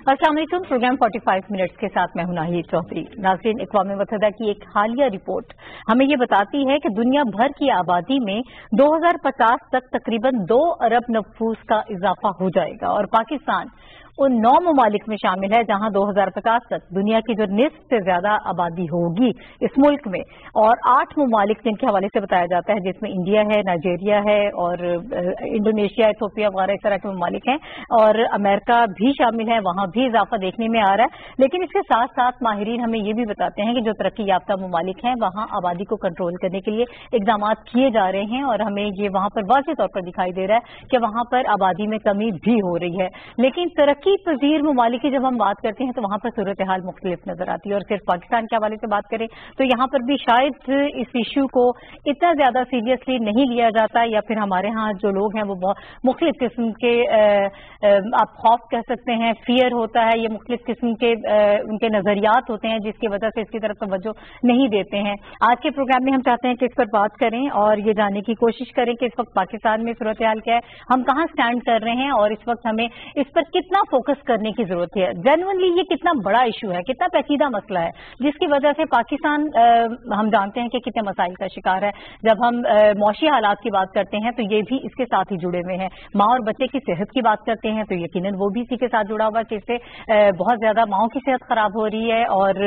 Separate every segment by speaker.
Speaker 1: अस्सलाम वालेकुम। Programme 45 minutes के साथ मैं हूं नाहिद चौधरी। नाज़रीन, अक़वाम मुत्तहिदा की एक हालिया रिपोर्ट हमें ये बताती है कि दुनिया भर की आबादी में 2050 तक तकरीबन 2 अरब नफूस का इजाफा हो जाएगा और पाकिस्तान उन 9 ममालिक में शामिल है जहां 2050 तक दुनिया की जो निस्फ से ज्यादा आबादी होगी इस मुल्क में, और 8 ममालिक जिनके हवाले से बताया जाता है जिसमें इंडिया है, नाइजीरिया है और इंडोनेशिया, इथोपिया वगैरह इस तरह के ममालिक हैं और अमेरिका भी शामिल है, वहां भी इजाफा देखने में आ रहा है। लेकिन इसके साथ साथ माहिरीन हमें ये भी बताते हैं कि जो तरक्की याफ्ता ममालिक हैं वहां आबादी को कंट्रोल करने के लिए इकदाम किए जा रहे हैं और हमें ये वहां पर वाज़ेह तौर पर दिखाई दे रहा है कि वहां पर आबादी में कमी भी हो रही है। लेकिन तरक्की पजीर ममालिक की जब हम बात करते हैं तो वहां पर सूरत हाल मुख्तलिफ नजर आती है और सिर्फ पाकिस्तान के हवाले से बात करें तो यहाँ पर भी शायद इस इशू को इतना ज्यादा सीरियसली नहीं लिया जाता, या फिर हमारे यहाँ जो लोग हैं वो बहुत मुख्तलिफ किस्म के आप खौफ कह सकते हैं, फियर होता है, ये मुख्तलिफ किस्म के उनके नजरियात होते हैं जिसकी वजह से इसकी तरफ तवज्जो नहीं देते हैं। आज के प्रोग्राम में हम चाहते हैं कि इस पर बात करें और ये जानने की कोशिश करें कि इस वक्त पाकिस्तान में सूरत हाल क्या है, हम कहाँ स्टैंड कर रहे हैं और इस वक्त हमें इस पर कितना फोकस करने की जरूरत है। जेन्युइनली ये कितना बड़ा इशू है, कितना पेचीदा मसला है जिसकी वजह से पाकिस्तान हम जानते हैं कि कितने मसाइल का शिकार है। जब हम मौशी हालात की बात करते हैं तो ये भी इसके साथ ही जुड़े हुए हैं। माँ और बच्चे की सेहत की बात करते हैं तो यकीनन वो भी इसी के साथ जुड़ा हुआ है कि इससे बहुत ज्यादा माओं की सेहत खराब हो रही है। और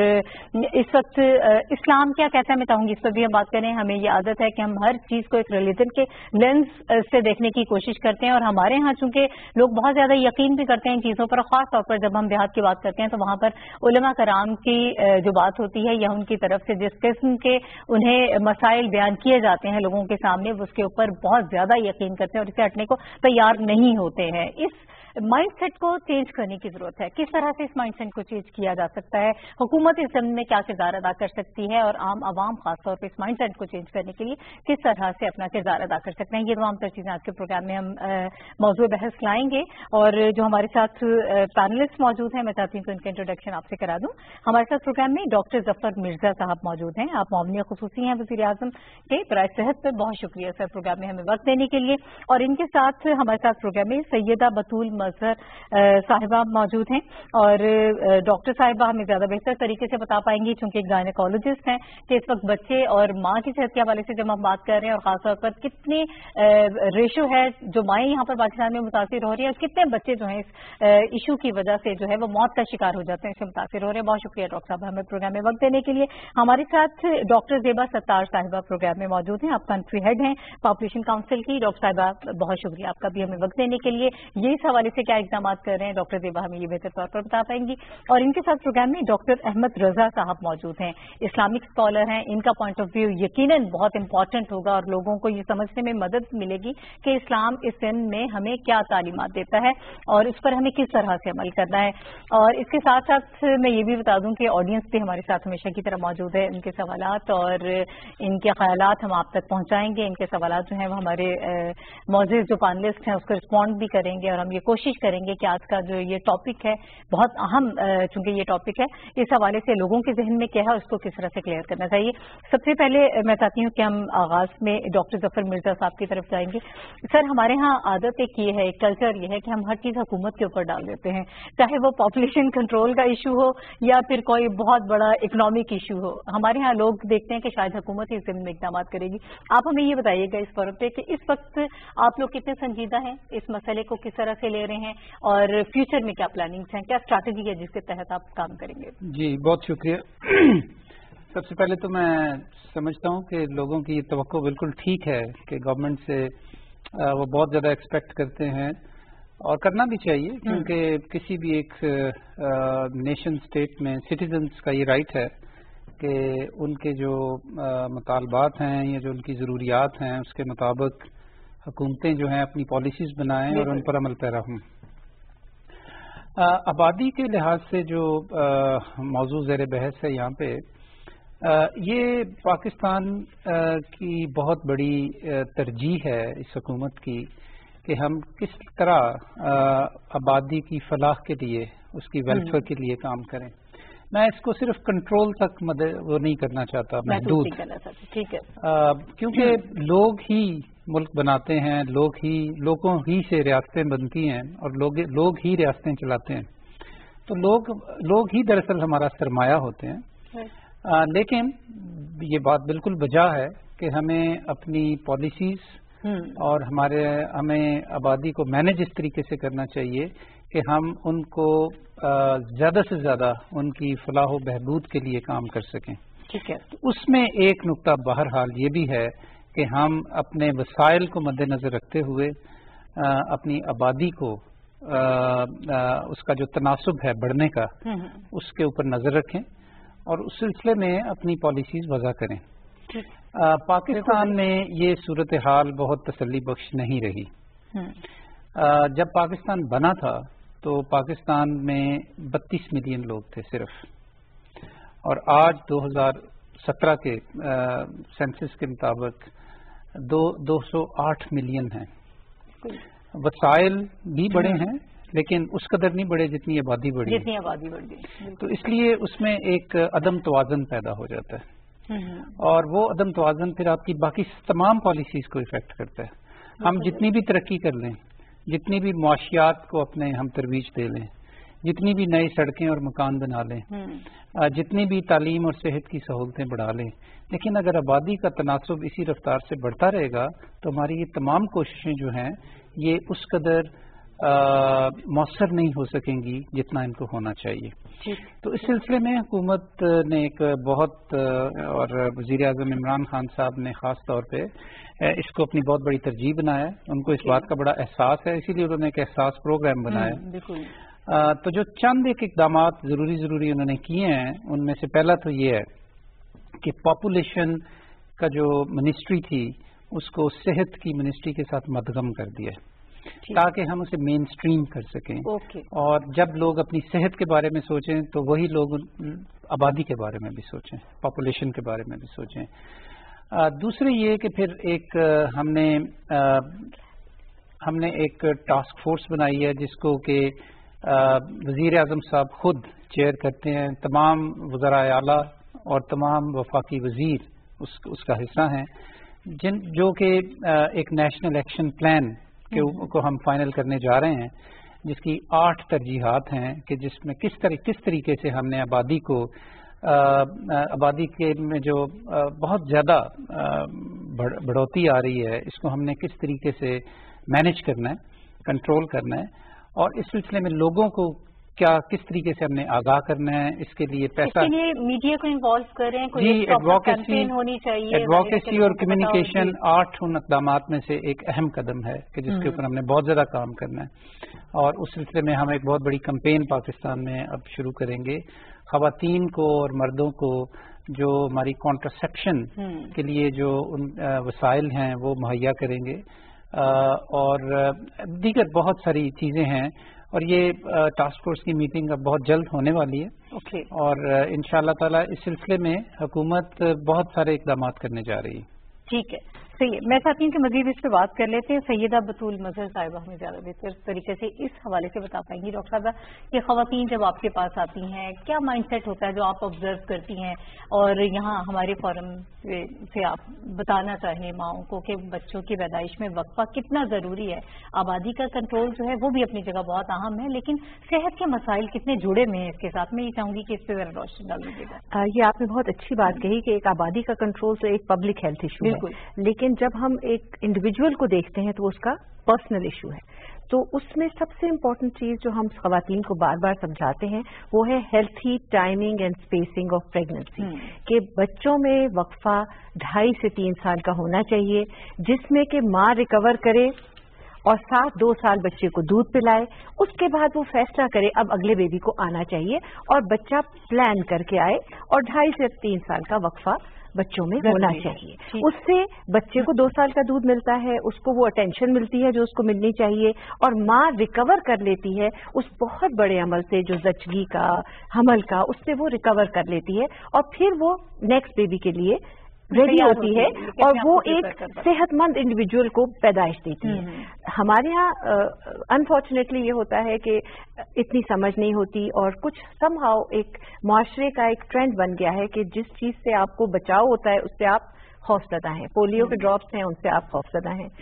Speaker 1: इस वक्त इस्लाम क्या कहता है मैं चाहूंगी इस पर भी हम बात करें। हमें ये आदत है कि हम हर चीज को एक रिलीजन के लेंस से देखने की कोशिश करते हैं और हमारे यहाँ चूंकि लोग बहुत ज्यादा यकीन भी करते हैं इन चीजों पर, खास तौर पर जब हम देहात की बात करते हैं तो वहां पर उलमा कराम की जो बात होती है या उनकी तरफ से जिस किस्म के उन्हें मसाइल बयान किए जाते हैं लोगों के सामने, उसके ऊपर बहुत ज्यादा यकीन करते हैं और इसे हटने को तैयार नहीं होते हैं। इस माइंडसेट को चेंज करने की जरूरत है। किस तरह से इस माइंडसेट को चेंज किया जा सकता है, हुकूमत इस जमीन में क्या किरदार अदा कर सकती है और आम आवाम खासतौर पर इस माइंडसेट को चेंज करने के लिए किस तरह से अपना किरदार अदा कर सकते हैं, ये तमाम चीजें आज के प्रोग्राम में हम मौजूद बहस लाएंगे। और जो हमारे साथ पैनलिस्ट मौजूद हैं मैं चाहती हूँ कि उनका इंट्रोडक्शन आपसे करा दूं। हमारे साथ प्रोग्राम में डॉक्टर जफर मिर्जा साहब मौजूद हैं। आप मामले खुसूसी हैं वज़ीर आज़म के, बराए सेहत पर बहुत शुक्रिया सर प्रोग्राम में हमें वक्त देने के लिए। और इनके साथ हमारे साथ प्रोग्राम में सैयदा बतूल मजहर साहिबा मौजूद हैं और डॉक्टर साहिबा हमें ज्यादा बेहतर तरीके से बता पाएंगी क्योंकि गायनेकोलॉजिस्ट हैं कि इस वक्त बच्चे और माँ की सेहत के हवाले से जब हम बात कर रहे हैं और खासतौर पर कितने रेशो है जो माएँ यहाँ पर पाकिस्तान में मुतासिर हो रही है और कितने बच्चे जो हैं इस इशू की वजह से जो है वो मौत का शिकार हो जाते हैं, इससे मुतासिर हो रहे हैं। बहुत शुक्रिया डॉक्टर साहब हमें प्रोग्राम में वक्त देने के लिए। हमारे साथ डॉक्टर जेबा सत्तार साहिबा प्रोग्राम में मौजूद हैं, आप कंट्री हेड हैं पॉपुलेशन काउंसिल की। डॉक्टर साहिबा बहुत शुक्रिया आपका भी हमें वक्त देने के लिए। ये इस हवाले से क्या इकदाम कर रहे हैं डॉक्टर जेबा हमें ये बेहतर तौर पर बता पाएंगी। और इनके साथ प्रोग्राम में डॉक्टर अहमद रजा साहब मौजूद हैं, इस्लामिक स्कॉलर हैं। इनका पॉइंट ऑफ व्यू यकीनन बहुत इंपॉर्टेंट होगा और लोगों को ये समझने में मदद मिलेगी कि इस्लाम इस दिन में हमें क्या तालीमात देता है और इस पर हमें किस तरह से अमल करना है। और इसके साथ साथ मैं ये भी बता दूं कि ऑडियंस भी हमारे साथ हमेशा की तरह मौजूद है। इनके सवालात और इनके ख्यालात हम आप तक पहुंचाएंगे। इनके सवालात जो हैं वो हमारे मौजूद जो पैनलिस्ट हैं उसको रिस्पॉन्ड भी करेंगे और हम ये कोशिश करेंगे कि आज का जो ये टॉपिक है बहुत अहम, चूंकि ये टॉपिक है इस हवाले से लोगों के जहन में क्या है उसको किस तरह से क्लियर करना चाहिए। सबसे पहले मैं चाहती हूँ कि हम आगाज में डॉक्टर जफर मिर्जा साहब की तरफ जाएंगे। सर, हमारे यहाँ आदत एक ये है, एक कल्चर ये है कि हम हर चीज हुकूमत के ऊपर डाल देते हैं, चाहे वो पॉपुलेशन कंट्रोल का इशू हो या फिर कोई बहुत बड़ा इकोनॉमिक इशू हो। हमारे यहाँ लोग देखते हैं कि शायद हुकूमत इस दिन में इकदाम करेगी। आप हमें ये बताइएगा इस फॉरम पे कि इस वक्त आप लोग कितने संजीदा हैं, इस मसले को किस तरह से ले रहे हैं और फ्यूचर में क्या प्लानिंग्स हैं, क्या स्ट्रैटेजी है जिसके तहत आप काम करेंगे?
Speaker 2: जी बहुत शुक्रिया। सबसे पहले तो मैं समझता हूँ कि लोगों की ये तवक्को बिल्कुल ठीक है कि गवर्नमेंट से वो बहुत ज़्यादा एक्सपेक्ट करते हैं और करना भी चाहिए क्योंकि किसी भी एक नेशन स्टेट में सिटीजन्स का ये राइट है कि उनके जो मुतालबात हैं या जो उनकी ज़रूरियात हैं उसके मुताबिक हुकूमतें जो हैं अपनी पॉलिसीज़ बनाएं और उन पर अमल पैरा हों। आबादी के लिहाज से जो मौजूद ज़ेर बहस है यहाँ पे, ये पाकिस्तान की बहुत बड़ी तरजीह है इस हुकूमत की कि हम किस तरह आबादी की फलाह के लिए, उसकी वेलफेयर के लिए काम करें। मैं इसको सिर्फ कंट्रोल तक वो नहीं करना चाहता, महदूद,
Speaker 1: ठीक है,
Speaker 2: क्योंकि लोग ही मुल्क बनाते हैं, लोगों ही से रियासतें बनती हैं और लोग ही रियासतें चलाते हैं। تو لوگ ہی دراصل ہمارا سرمایہ ہوتے ہیں. لیکن یہ بات بالکل بجا ہے کہ ہمیں اپنی پالیسیز اور ہمیں آبادی کو مینج اس طریقے سے کرنا چاہیے کہ ہم ان کو زیادہ سے زیادہ ان کی فلاح و بہبود کے لیے کام کر سکیں.
Speaker 1: ٹھیک ہے.
Speaker 2: اس میں ایک نقطہ بہرحال یہ بھی ہے کہ ہم اپنے وسائل کو مد نظر رکھتے ہوئے اپنی آبادی کو اس کا جو تناسب ہے بڑھنے کا اس کے اوپر نظر رکھیں اور اس سلسلے میں اپنی پالیسیز وضع کریں. پاکستان میں یہ صورتحال بہت تسلی بخش نہیں رہی. جب پاکستان بنا تھا تو پاکستان میں 32 ملین لوگ تھے صرف، اور آج 2017 کے سینسس کے مطابق 208 ملین ہیں. وسائل بھی بڑے ہیں لیکن اس قدر نہیں بڑھے جتنی آبادی بڑھی. تو اس لیے اس میں ایک عدم توازن پیدا ہو جاتا ہے، اور وہ عدم توازن پھر آپ کی باقی تمام پالیسیز کو افیکٹ کرتا ہے. ہم جتنی بھی ترقی کر لیں، جتنی بھی معاشیات کو اپنے ہم ترویج دے لیں، جتنی بھی نئی سڑکیں اور مکان بنا لیں، جتنی بھی تعلیم اور صحت کی سہولتیں بڑھا لیں، لیکن اگر آبادی کا تناسب اسی رفتار سے بڑھتا رہے گا تو ہماری یہ تمام کوششیں جو ہیں یہ اس قدر مؤثر نہیں ہو سکیں گی جتنا ان کو ہونا چاہیے. تو اس سلسلے میں حکومت نے ایک بہت اور وزیر اعظم عمران خان صاحب نے خاص طور پہ اس کو اپنی بہت بڑی ترجیح بنایا ہے. ان کو اس بات کا بڑا احساس ہے، اسی لیے انہوں نے ایک احساس پروگرام بنایا. تو جو چند ایک اقدامات ضروری انہوں نے کیے ہیں ان میں سے پہلا تو یہ ہے کہ پاپولیشن کا جو منسٹری تھی اس کو صحت کی منسٹری کے ساتھ مدغم کر دیا تاکہ ہم اسے مین اسٹریم کر سکیں. اور جب لوگ اپنی صحت کے بارے میں سوچیں تو وہی لوگ آبادی کے بارے میں بھی سوچیں، پاپولیشن کے بارے میں بھی سوچیں. دوسرے یہ کہ پھر ایک ہم نے ایک ٹاسک فورس بنائی ہے جس کو کہ وزیر اعظم صاحب خود چیئر کرتے ہیں. تمام وزرائے اعلیٰ اور تمام وفاقی وزیر اس کا حصہ ہیں، جو کہ ایک نیشنل ایکشن پلان کو ہم فائنل کرنے جا رہے ہیں جس کی 8 ترجیحات ہیں کہ جس میں کس طریقے سے ہم نے آبادی کے میں جو بہت زیادہ بڑھوتی آ رہی ہے اس کو ہم نے کس طریقے سے مینج کرنا ہے، کنٹرول کرنا ہے، اور اس سلسلے میں لوگوں کو کس طریقے سے ہم نے آگاہ کرنا ہے. اس کے لیے پیسہ
Speaker 1: میڈیا کو انوالو کریں،
Speaker 2: ایڈوکیسی اور کمیونیکیشن 8 ان اقدامات میں سے ایک اہم قدم ہے کہ جس کے اوپر ہم نے بہت زیادہ کام کرنا ہے. اور اس سلسلے میں ہم ایک بہت بڑی کمپین پاکستان میں اب شروع کریں گے. خواتین کو اور مردوں کو جو ہماری کانٹرسیپشن کے لیے جو وسائل ہیں وہ مہیا کریں گے، اور دیگر بہت ساری چیزیں ہیں. اور یہ ٹاسک فورس کی میٹنگ اب بہت جلد ہونے والی ہے، اور انشاءاللہ تعالی اس سلسلے میں حکومت بہت سارے اقدامات کرنے جا رہی ہے.
Speaker 1: ٹھیک ہے، صحیح ہے. میں چاہتی ہوں کہ مزید اس پہ بات کر لیتے ہیں. سیدہ بطول مظہر صاحبہ ہمیں زیادہ بہتر طریقے سے اس حوالے سے بتا پائیں گی. ڈاکٹر صاحبہ، یہ خواتین جب آپ کے پاس آتی ہیں کیا مائنڈ سیٹ ہوتا ہے جو آپ آبزرو کرتی ہیں، اور یہاں ہمارے فورم سے آپ بتانا چاہیں ماؤں کو کہ بچوں کی پیدائش میں وقفہ کتنا ضروری ہے؟ آبادی کا کنٹرول جو ہے وہ بھی اپنی جگہ بہت اہم ہے، لیکن صحت کے مسائل کتنے جڑے ہوئے ہیں اس کے ساتھ. میں یہ چاہوں گی کہ اس پہ ذرا روشنی ڈال دیجیے گا.
Speaker 3: یہ آپ نے بہت اچھی بات کہی کہ ایک آبادی کا کنٹرول تو ایک پبلک ہیلتھ ایشو ہے، لیکن جب ہم ایک انڈیویجول کو دیکھتے ہیں تو اس کا پرسنل ایشو ہے. تو اس میں سب سے امپورٹنٹ چیز جو ہم خواتین کو بار بار سمجھاتے ہیں وہ ہے healthy timing and spacing of pregnancy, کہ بچوں میں وقفہ 2.5 سے 3 سال کا ہونا چاہیے جس میں کہ ماں ریکور کرے اور ساتھ 2 سال بچے کو دودھ پلائے. اس کے بعد وہ فیصلہ کرے اب اگلے بیبی کو آنا چاہیے، اور بچہ پلان کر کے آئے، اور 2.5 سے 3 سال کا وقفہ بچوں میں ہونا چاہیے. اس سے بچے کو 2 سال کا دودھ ملتا ہے، اس کو وہ اٹینشن ملتی ہے جو اس کو ملنی چاہیے، اور ماں ریکور کر لیتی ہے اس بہت بڑے عمل سے جو زچگی کا، حمل کا، اس سے وہ ریکور کر لیتی ہے، اور پھر وہ نیکسٹ بیبی کے لیے ریڈی ہوتی ہے، اور وہ ایک صحت مند انڈیویجول کو پیدائش دیتی ہے. ہمارے ہاں انفارچونیٹلی یہ ہوتا ہے کہ اتنی سمجھ نہیں ہوتی، اور کچھ سم ہاؤ ایک معاشرے کا ایک ٹرینڈ بن گیا ہے کہ جس چیز سے آپ کو بچاؤ ہوتا ہے اس سے آپ खौफजदा हैं, पोलियो के ड्रॉप्स हैं उनसे आप खौफजदा हैं,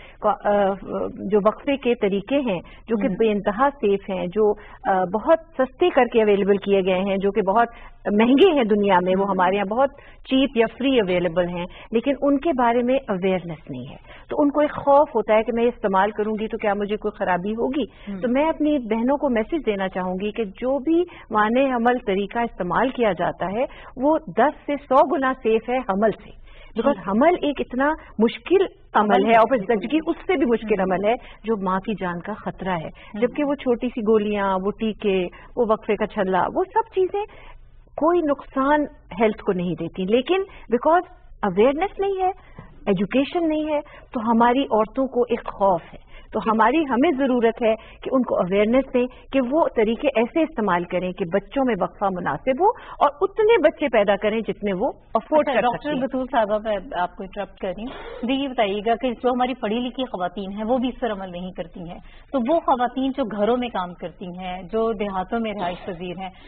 Speaker 3: जो वक्फे के तरीके हैं जो कि बेइंतहा सेफ हैं, जो बहुत सस्ते करके अवेलेबल किए गए हैं, जो कि बहुत महंगे हैं दुनिया में, वो हमारे यहाँ बहुत चीप या फ्री अवेलेबल हैं, लेकिन उनके बारे में अवेयरनेस नहीं है। तो उनको एक खौफ होता है कि मैं इस्तेमाल करूंगी तो क्या मुझे कोई खराबी होगी। तो मैं अपनी बहनों को मैसेज देना चाहूंगी कि जो भी माने हमल तरीका इस्तेमाल किया जाता है वो 10 से 100 गुना सेफ है हमल से, बिकॉज हमल एक इतना मुश्किल अमल है और फिर जबकि उससे भी मुश्किल अमल है जो माँ की जान का खतरा है, जबकि वो छोटी सी गोलियां, वो टीके, वो वक्फे का छल्ला, वो सब चीजें कोई नुकसान हेल्थ को नहीं देती, लेकिन बिकॉज अवेयरनेस नहीं है, एजुकेशन नहीं है, तो हमारी औरतों को एक खौफ है। तो हमें जरूरत है कि उनको अवेयरनेस दें कि वो तरीके ऐसे इस्तेमाल करें कि बच्चों में वक्फा मुनासिब हो और उतने बच्चे पैदा करें जितने वो अफोर्ड कर सकते हैं।
Speaker 1: डॉक्टर बतूल साहबा, मैं आपको इंटरप्ट कर रही हूँ, ये बताइएगा कि जो हमारी पढ़ी लिखी खवातीन हैं वो भी इस पर अमल नहीं करती हैं, तो वो खवातीन जो घरों में काम करती हैं, जो देहातों में रिहाइश पजीर हैं,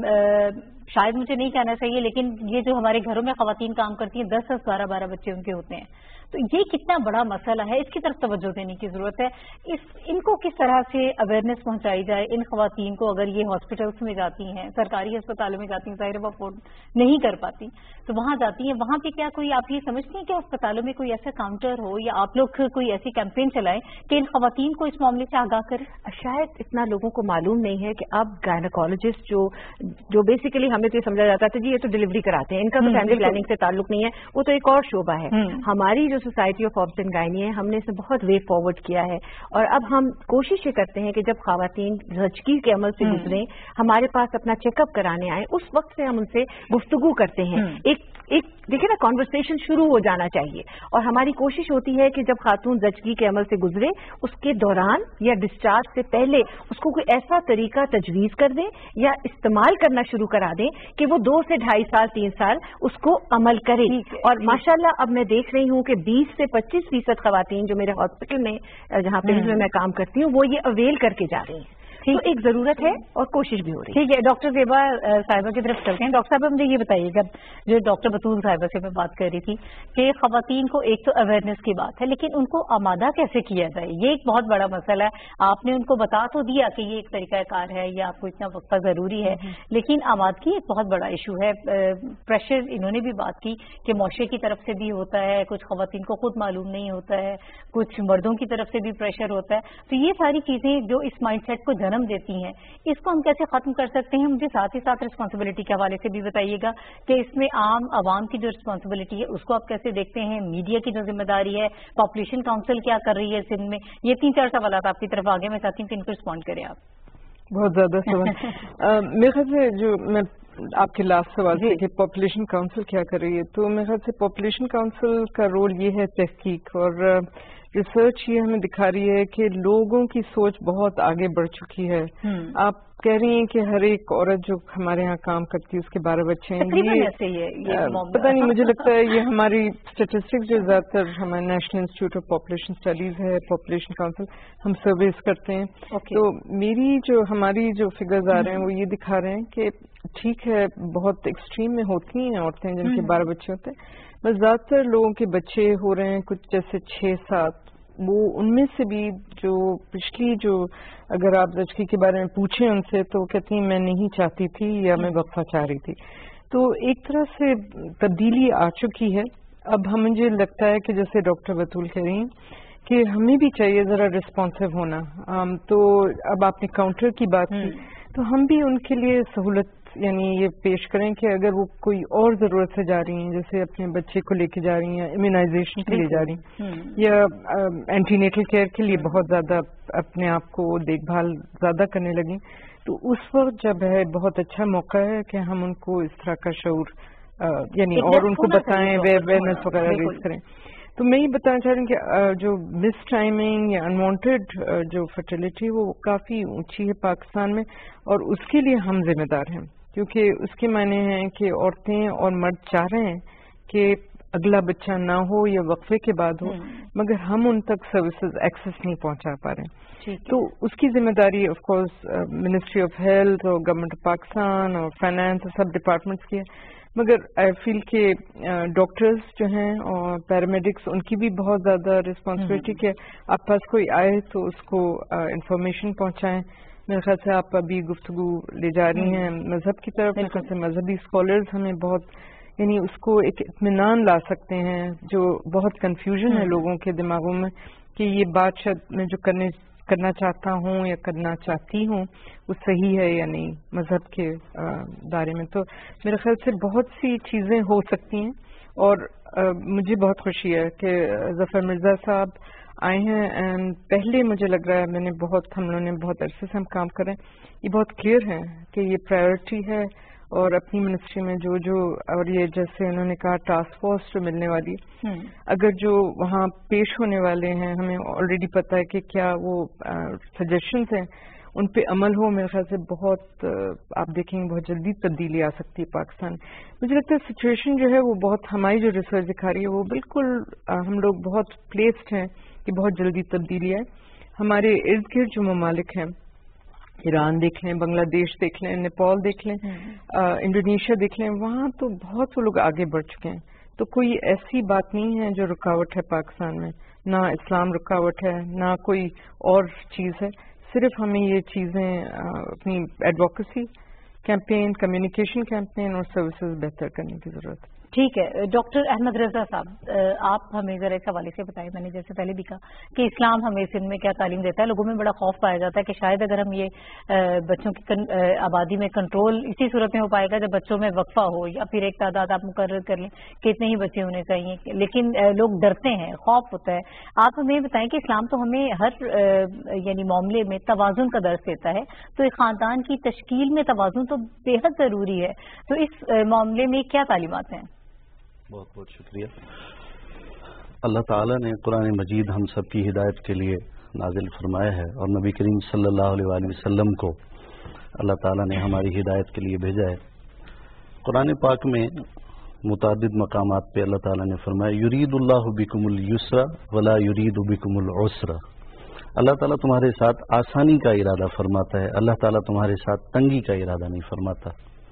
Speaker 1: शायद मुझे नहीं कहना चाहिए लेकिन ये जो हमारे घरों में खवातीन काम करती हैं 10 से 12 बच्चे उनके होते हैं, तो ये कितना बड़ा मसला है, इसकी तरफ तवज्जो देने की जरूरत है। इनको किस तरह से अवेयरनेस पहुंचाई जाए इन खवातीन को, अगर ये हॉस्पिटल्स में जाती हैं, सरकारी अस्पतालों में जाती हैं, ज़ाहिर वो अफोर्ड नहीं कर पाती, तो वहां जाती हैं, वहां पे क्या कोई आप ये समझती हैं कि अस्पतालों में कोई ऐसा काउंटर हो या आप लोग कोई ऐसी कैंपेन चलाएं कि इन खवातीन को इस मामले से आगाह करें?
Speaker 3: शायद इतना लोगों को मालूम नहीं है कि अब गायनेकोलॉजिस्ट जो बेसिकली हमें तो ये समझा जाता था जी ये तो डिलीवरी कराते हैं, इनका तो फैमिली प्लानिंग से ताल्लुक नहीं है, वो तो एक और शोबा है। हमारी जो society of obs and gynae है, हमने इसमें बहुत वे फॉरवर्ड किया है और अब हम कोशिश ये करते हैं कि जब खवातीन ज़चगी के अमल से गुजरें, हमारे पास अपना चेकअप कराने आए, उस वक्त से हम उनसे गुफ्तगू करते हैं। एक देखिए ना, कॉन्वर्सेशन शुरू हो जाना चाहिए और हमारी कोशिश होती है कि जब खातून ज़चगी के अमल से गुजरे उसके दौरान या डिस्चार्ज से पहले उसको कोई ऐसा तरीका तजवीज कर दें या इस्तेमाल करना शुरू करा दें कि वो 2 से 2.5 साल 3 साल उसको अमल करे। और माशाल्लाह अब मैं देख रही हूँ कि 20 से 25% खवातीन जो मेरे हॉस्पिटल में जहाँ पे मैं काम करती हूँ वो ये अवेल करके जा रही हैं। तो एक जरूरत है और कोशिश भी हो रही है।
Speaker 1: ठीक है, डॉक्टर ज़ेबा साहिबा की तरफ चलते हैं। डॉक्टर साहब, मुझे ये बताइएगा, जो डॉक्टर बतूल साहिबा से मैं बात कर रही थी कि खवातीन को एक तो अवेयरनेस की बात है, लेकिन उनको आमादा कैसे किया जाए, ये एक बहुत बड़ा मसला है। आपने उनको बता तो दिया कि ये एक तरीकाकार है या आपको इतना वक्फा जरूरी है, लेकिन आमादगी एक बहुत बड़ा इशू है। प्रेशर इन्होंने भी बात की कि मुआशरे की तरफ से भी होता है, कुछ खवातीन को खुद मालूम नहीं होता है, कुछ मर्दों की तरफ से भी प्रेशर होता है। तो ये सारी चीजें जो इस माइंडसेट को जन्म देती हैं, इसको हम कैसे खत्म कर सकते हैं? मुझे साथ ही साथ रिस्पांसिबिलिटी के हवाले से भी बताइएगा कि इसमें आम आवाम की जो रिस्पांसिबिलिटी है उसको आप कैसे देखते हैं, मीडिया की जो जिम्मेदारी है, पॉपुलेशन काउंसिल क्या कर रही है सिंध में? ये 3-4 सवाल आपकी तरफ आ गए, मैं चाहती हूँ कि इनको रिस्पॉन्ड करें आप।
Speaker 4: बहुत ज्यादा सवाल मेरे ख्याल से जो मैं आपके लास्ट सवाल से कि पॉपुलेशन काउंसिल क्या कर रही है, तो मेरे ख्याल से पॉपुलेशन काउंसिल का रोल ये है तहकीक और रिसर्च ये हमें दिखा रही है कि लोगों की सोच बहुत आगे बढ़ चुकी है। आप कह रही हैं कि हर एक औरत जो हमारे यहाँ काम करती है उसके 12 बच्चे हैं, ये पता नहीं, मुझे लगता है ये हमारी स्टेटिस्टिक्स जो ज्यादातर हमारे national institute of population studies है, पॉपुलेशन काउंसिल, हम सर्वेस करते हैं। तो हमारी जो फिगर्स आ रहे हैं वो ये दिखा रहे हैं कि ठीक है बहुत एक्सट्रीम में होती हैं औरतें जिनके 12 बच्चे होते हैं, बस ज्यादातर लोगों के बच्चे हो रहे हैं कुछ जैसे 6-7, वो उनमें से भी जो पिछली जो अगर आप ज़चगी के बारे में पूछें उनसे तो वो कहती हैं मैं नहीं चाहती थी या मैं वक्फा चाह रही थी। तो एक तरह से तब्दीली आ चुकी है। अब मुझे लगता है कि जैसे डॉक्टर बतूल कह रही हैं कि हमें भी चाहिए जरा रिस्पॉन्सिव होना। तो अब आपने काउंटर की बात की, तो हम भी उनके लिए सहूलत यानी ये पेश करें कि अगर वो कोई और जरूरत से जा रही हैं, जैसे अपने बच्चे को लेके जा रही हैं, इम्यूनाइजेशन के लिए जा रही हैं या एंटीनेटल केयर के लिए बहुत ज्यादा अपने आप को देखभाल ज्यादा करने लगी, तो उस वक्त जब है बहुत अच्छा मौका है कि हम उनको इस तरह का शऊर यानी और उनको बताएं, अवेयरनेस वगैरह रेज करें। तो मैं ये बताना चाह रही हूँ कि जो मिस टाइमिंग या अनवांटेड जो फर्टिलिटी वो काफी ऊंची है पाकिस्तान में, और उसके लिए हम जिम्मेदार हैं, क्योंकि उसके मायने हैं कि औरतें और मर्द चाह रहे हैं कि अगला बच्चा ना हो या वक्फे के बाद हो, मगर हम उन तक सर्विसेज एक्सेस नहीं पहुंचा पा रहे हैं। तो उसकी जिम्मेदारी of course ministry of health और गवर्नमेंट ऑफ पाकिस्तान और फाइनेंस और सब डिपार्टमेंट्स की है, مگر آئی فیل کہ ڈاکٹرز جو ہیں اور پیرامیڈکس ان کی بھی بہت زیادہ رسپانسبلٹی کہ آپ پاس کوئی آئے تو اس کو انفارمیشن پہنچائیں. میرے خیال سے آپ ابھی گفتگو لے جا رہی ہیں مذہب کی طرف. میرے خیال سے مذہبی اسکالرز ہمیں بہت یعنی اس کو ایک اطمینان لا سکتے ہیں جو بہت کنفیوژن ہے لوگوں کے دماغوں میں کہ یہ بات شاید میں جو کرنا چاہتا ہوں یا کرنا چاہتی ہوں وہ صحیح ہے یا نہیں مذہب کے بارے میں. تو میرے خیال سے بہت سی چیزیں ہو سکتی ہیں اور مجھے بہت خوشی ہے کہ ظفر مرزا صاحب آئے ہیں. اینڈ پہلے مجھے لگ رہا ہے ہم لوگوں نے بہت عرصے سے ہم کام کریں, یہ بہت کلیئر ہے کہ یہ پرائیورٹی ہے اور اپنی منسٹری میں جو اور یہ جیسے انہوں نے کہا ٹاسک فورس جو ملنے والی اگر جو وہاں پیش ہونے والے ہیں ہمیں آلریڈی پتہ ہے کہ کیا وہ سجیشنز ہیں ان پہ عمل ہو. میرے خیال سے بہت آپ دیکھیں گے بہت جلدی تبدیلی آ سکتی ہے پاکستان. مجھے لگتا ہے سچویشن جو ہے وہ بہت ہماری جو ریسرچ دکھا رہی ہے وہ بالکل ہم لوگ بہت پلیسڈ ہیں کہ بہت جلدی تبدیلی آئے. ہمارے ارد گرد جو ممالک ہیں ایران دیکھ لیں, بنگلہ دیش دیکھ لیں, نیپال دیکھ لیں, انڈونیشیا دیکھ لیں, وہاں تو بہت وہ لوگ آگے بڑھ چکے ہیں. تو کوئی ایسی بات نہیں ہے جو رکاوٹ ہے پاکستان میں, نہ اسلام رکاوٹ ہے نہ کوئی اور چیز ہے. صرف ہمیں یہ چیزیں اپنی ایڈوکیسی کیمپین, کمیونیکیشن کیمپین اور سروسز بہتر کرنے کی ضرورت ہے.
Speaker 1: ٹھیک ہے ڈاکٹر احمد رضا صاحب, آپ ہمیں ذرا اس حوالے سے بتائیں. میں نے جیسے پہلے بھی کہا کہ اسلام ہمیں اس میں کیا تعلیم دیتا ہے. لوگوں میں بڑا خوف پایا جاتا ہے کہ شاید اگر ہم یہ بچوں کی آبادی میں کنٹرول اسی صورت میں ہو پائے گا جب بچوں میں وقفہ ہو یا پھر ایک تعداد آپ مقرر کر لیں کہ اتنے ہی بچے ہونے چاہیے, لیکن لوگ ڈرتے ہیں, خوف ہوتا ہے. آپ ہمیں بتائیں کہ اسلام تو ہمیں ہر یعنی معاملے میں توازن کا درس دیتا ہے, تو ایک خاندان کی تشکیل میں توازن تو بے حد ضروری ہے. تو اس معاملے میں کیا تعلیمات ہیں؟
Speaker 5: بہت بہت شکریہ. اللہ تعالیٰ نے قرآن مجید ہم سب کی ہدایت کے لیے نازل فرمایا ہے اور نبی کریم صلی اللہ علیہ وآلہ وسلم کو اللہ تعالیٰ نے ہماری ہدایت کے لیے بھیجا ہے. قرآن پاک میں متعدد مقامات پہ اللہ تعالیٰ نے فرمایا یرید اللہ بکم اليسر ولا یرید بکم العسر. اللہ تعالیٰ تمہارے ساتھ آسانی کا ارادہ فرماتا ہے, اللہ تعالیٰ تمہارے ساتھ تنگی کا ارادہ نہیں فرماتا.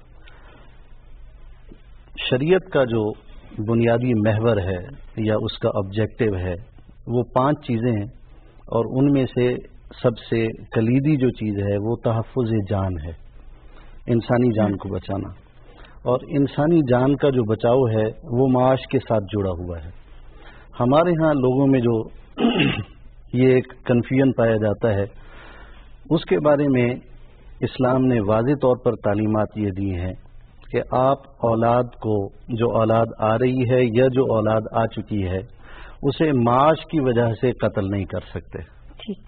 Speaker 5: شریعت کا جو بنیادی محور ہے یا اس کا آبجیکٹو ہے وہ 5 چیزیں ہیں اور ان میں سے سب سے کلیدی جو چیز ہے وہ تحفظ جان ہے, انسانی جان کو بچانا. اور انسانی جان کا جو بچاؤ ہے وہ معاش کے ساتھ جڑا ہوا ہے. ہمارے ہاں لوگوں میں جو یہ ایک کنفیوژن پایا جاتا ہے اس کے بارے میں اسلام نے واضح طور پر تعلیمات یہ دی ہیں کہ آپ اولاد کو, جو اولاد آ رہی ہے یا جو اولاد آ چکی ہے, اسے معاش کی وجہ سے قتل نہیں کر سکتے.
Speaker 1: ٹھیک.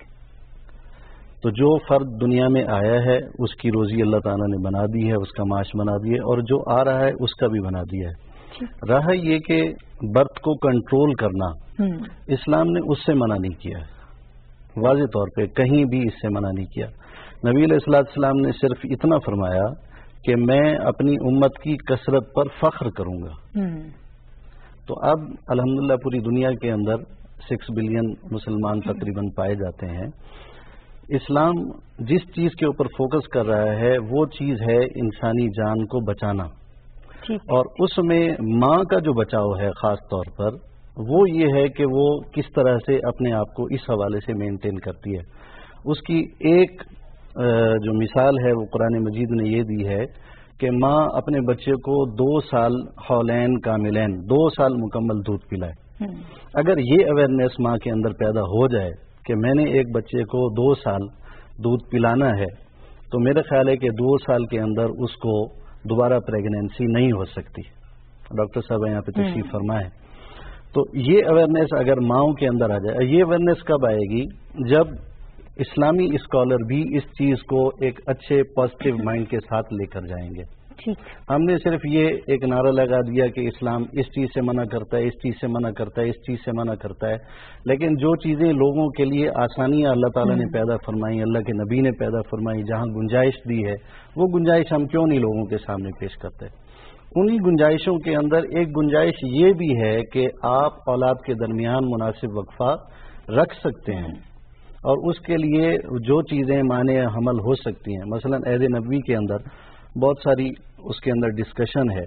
Speaker 5: تو جو فرد دنیا میں آیا ہے اس کی روزی اللہ تعالیٰ نے بنا دی ہے, اس کا معاش بنا دی ہے, اور جو آ رہا ہے اس کا بھی بنا دیا ہے. رہا یہ کہ برتھ کو کنٹرول کرنا, اسلام نے اس سے منع نہیں کیا ہے, واضح طور پہ کہیں بھی اس سے منع نہیں کیا. نبی علیہ السلام نے صرف اتنا فرمایا کہ میں اپنی امت کی کثرت پر فخر کروں گا. تو اب الحمدللہ پوری دنیا کے اندر 6 بلین مسلمان تقریباً پائے جاتے ہیں. اسلام جس چیز کے اوپر فوکس کر رہا ہے وہ چیز ہے انسانی جان کو بچانا, اور اس میں ماں کا جو بچاؤ ہے خاص طور پر وہ یہ ہے کہ وہ کس طرح سے اپنے آپ کو اس حوالے سے مینٹین کرتی ہے. اس کی ایک جو مثال ہے وہ قرآن مجید نے یہ دی ہے کہ ماں اپنے بچے کو 2 سال حولین کاملین 2 سال مکمل دودھ پلائے. اگر یہ اویئرنیس ماں کے اندر پیدا ہو جائے کہ میں نے ایک بچے کو 2 سال دودھ پلانا ہے, تو میرا خیال ہے کہ 2 سال کے اندر اس کو دوبارہ پریگنینسی نہیں ہو سکتی. ڈاکٹر صاحب یہاں پہ تشریف فرمائیں. تو یہ اویئرنیس اگر ماؤں کے اندر آ جائے, یہ اویئرنیس کب آئے گی جب اسلامی اسکالر بھی اس چیز کو ایک اچھے پازیٹیو مائنڈ کے ساتھ لے کر جائیں گے. ہم نے صرف یہ ایک نعرہ لگا دیا کہ اسلام اس چیز سے منع کرتا ہے, اس چیز سے منع کرتا ہے, اس چیز سے منع کرتا ہے, لیکن جو چیزیں لوگوں کے لیے آسانیاں اللہ تعالیٰ نے پیدا فرمائی, اللہ کے نبی نے پیدا فرمائی, جہاں گنجائش دی ہے وہ گنجائش ہم کیوں نہیں لوگوں کے سامنے پیش کرتے. انہی گنجائشوں کے اندر ایک گنجائش یہ بھی ہے کہ آپ اولاد کے درمیان مناسب وقفہ رکھ سکتے ہیں, اور اس کے لیے جو چیزیں مانع حمل ہو سکتی ہیں, مثلا عہد نبوی کے اندر بہت ساری اس کے اندر ڈسکشن ہے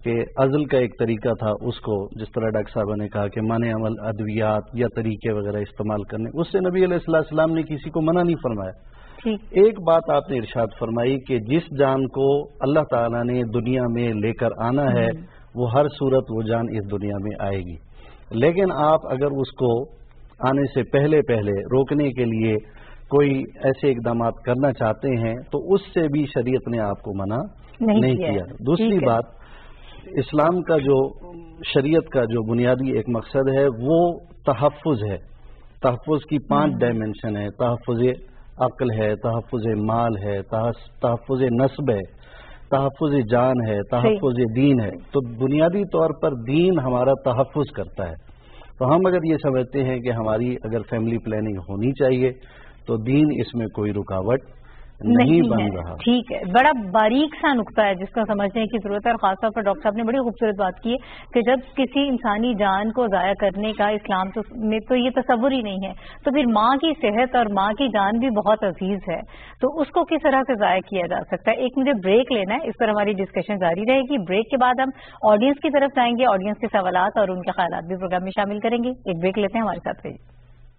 Speaker 5: کہ ازل کا ایک طریقہ تھا اس کو جس طرح ڈاکٹر صاحبہ نے کہا کہ مانے عمل ادویات یا طریقے وغیرہ استعمال کرنے، اس سے نبی علیہ السلام نے کسی کو منع نہیں فرمایا۔ ایک بات آپ نے ارشاد فرمائی کہ جس جان کو اللہ تعالیٰ نے دنیا میں لے کر آنا ہے وہ ہر صورت وہ جان اس دنیا میں آئے گی، لیکن آپ اگر اس کو آنے سے پہلے روکنے کے لیے کوئی ایسے اقدامات کرنا چاہتے ہیں تو اس سے بھی شریعت نے آپ کو منع نہیں کیا۔ دوسری بات، اسلام کا جو شریعت کا جو بنیادی ایک مقصد ہے وہ تحفظ ہے۔ تحفظ کی 5 ڈائمنشن ہے، تحفظ عقل ہے، تحفظ مال ہے، تحفظ نسب ہے، تحفظ جان ہے، تحفظ دین ہے۔ تو بنیادی طور پر دین ہمارا تحفظ کرتا ہے۔ تو ہم اگر یہ سمجھتے ہیں کہ ہماری اگر فیملی پلاننگ ہونی چاہیے تو دین اس میں کوئی رکاوٹ نہیں بن رہا۔
Speaker 1: ٹھیک ہے، بڑا باریک سا نقطہ ہے جس کا سمجھنے کی ضرورت ہے، اور خاص طور پر ڈاکٹر صاحب نے بڑی خوبصورت بات کی ہے کہ جب کسی انسانی جان کو ضائع کرنے کا اسلام میں تو یہ تصور ہی نہیں ہے، تو پھر ماں کی صحت اور ماں کی جان بھی بہت عزیز ہے، تو اس کو کس طرح سے ضائع کیا جا سکتا ہے۔ ایک مجھے بریک لینا ہے، اس پر ہماری ڈسکشن جاری رہے گی۔ بریک کے بعد ہم آڈینس کی طرف جائیں گے، آڈینس کے سوالات اور ان کے خیالات بھی پروگرام میں شامل کریں گے۔ ایک بریک لیتے ہیں، ہمارے ساتھ رہیے۔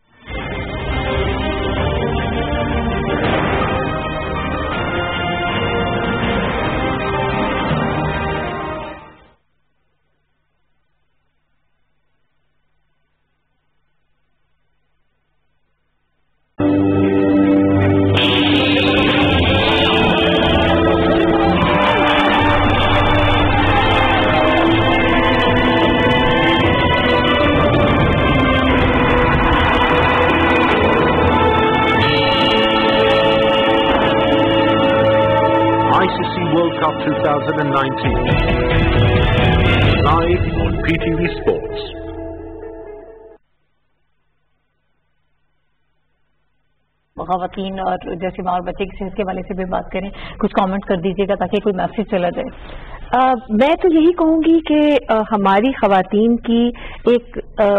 Speaker 6: Cup 2019 live on PTV Sports.
Speaker 1: خواتین اور جیسے ماں اور بچے کی صحت کے حوالے سے بھی بات کریں، کچھ کامنٹ کر دیجیے گا تاکہ کوئی میسج چلا جائے۔
Speaker 3: میں تو یہی کہوں گی کہ ہماری خواتین کی ایک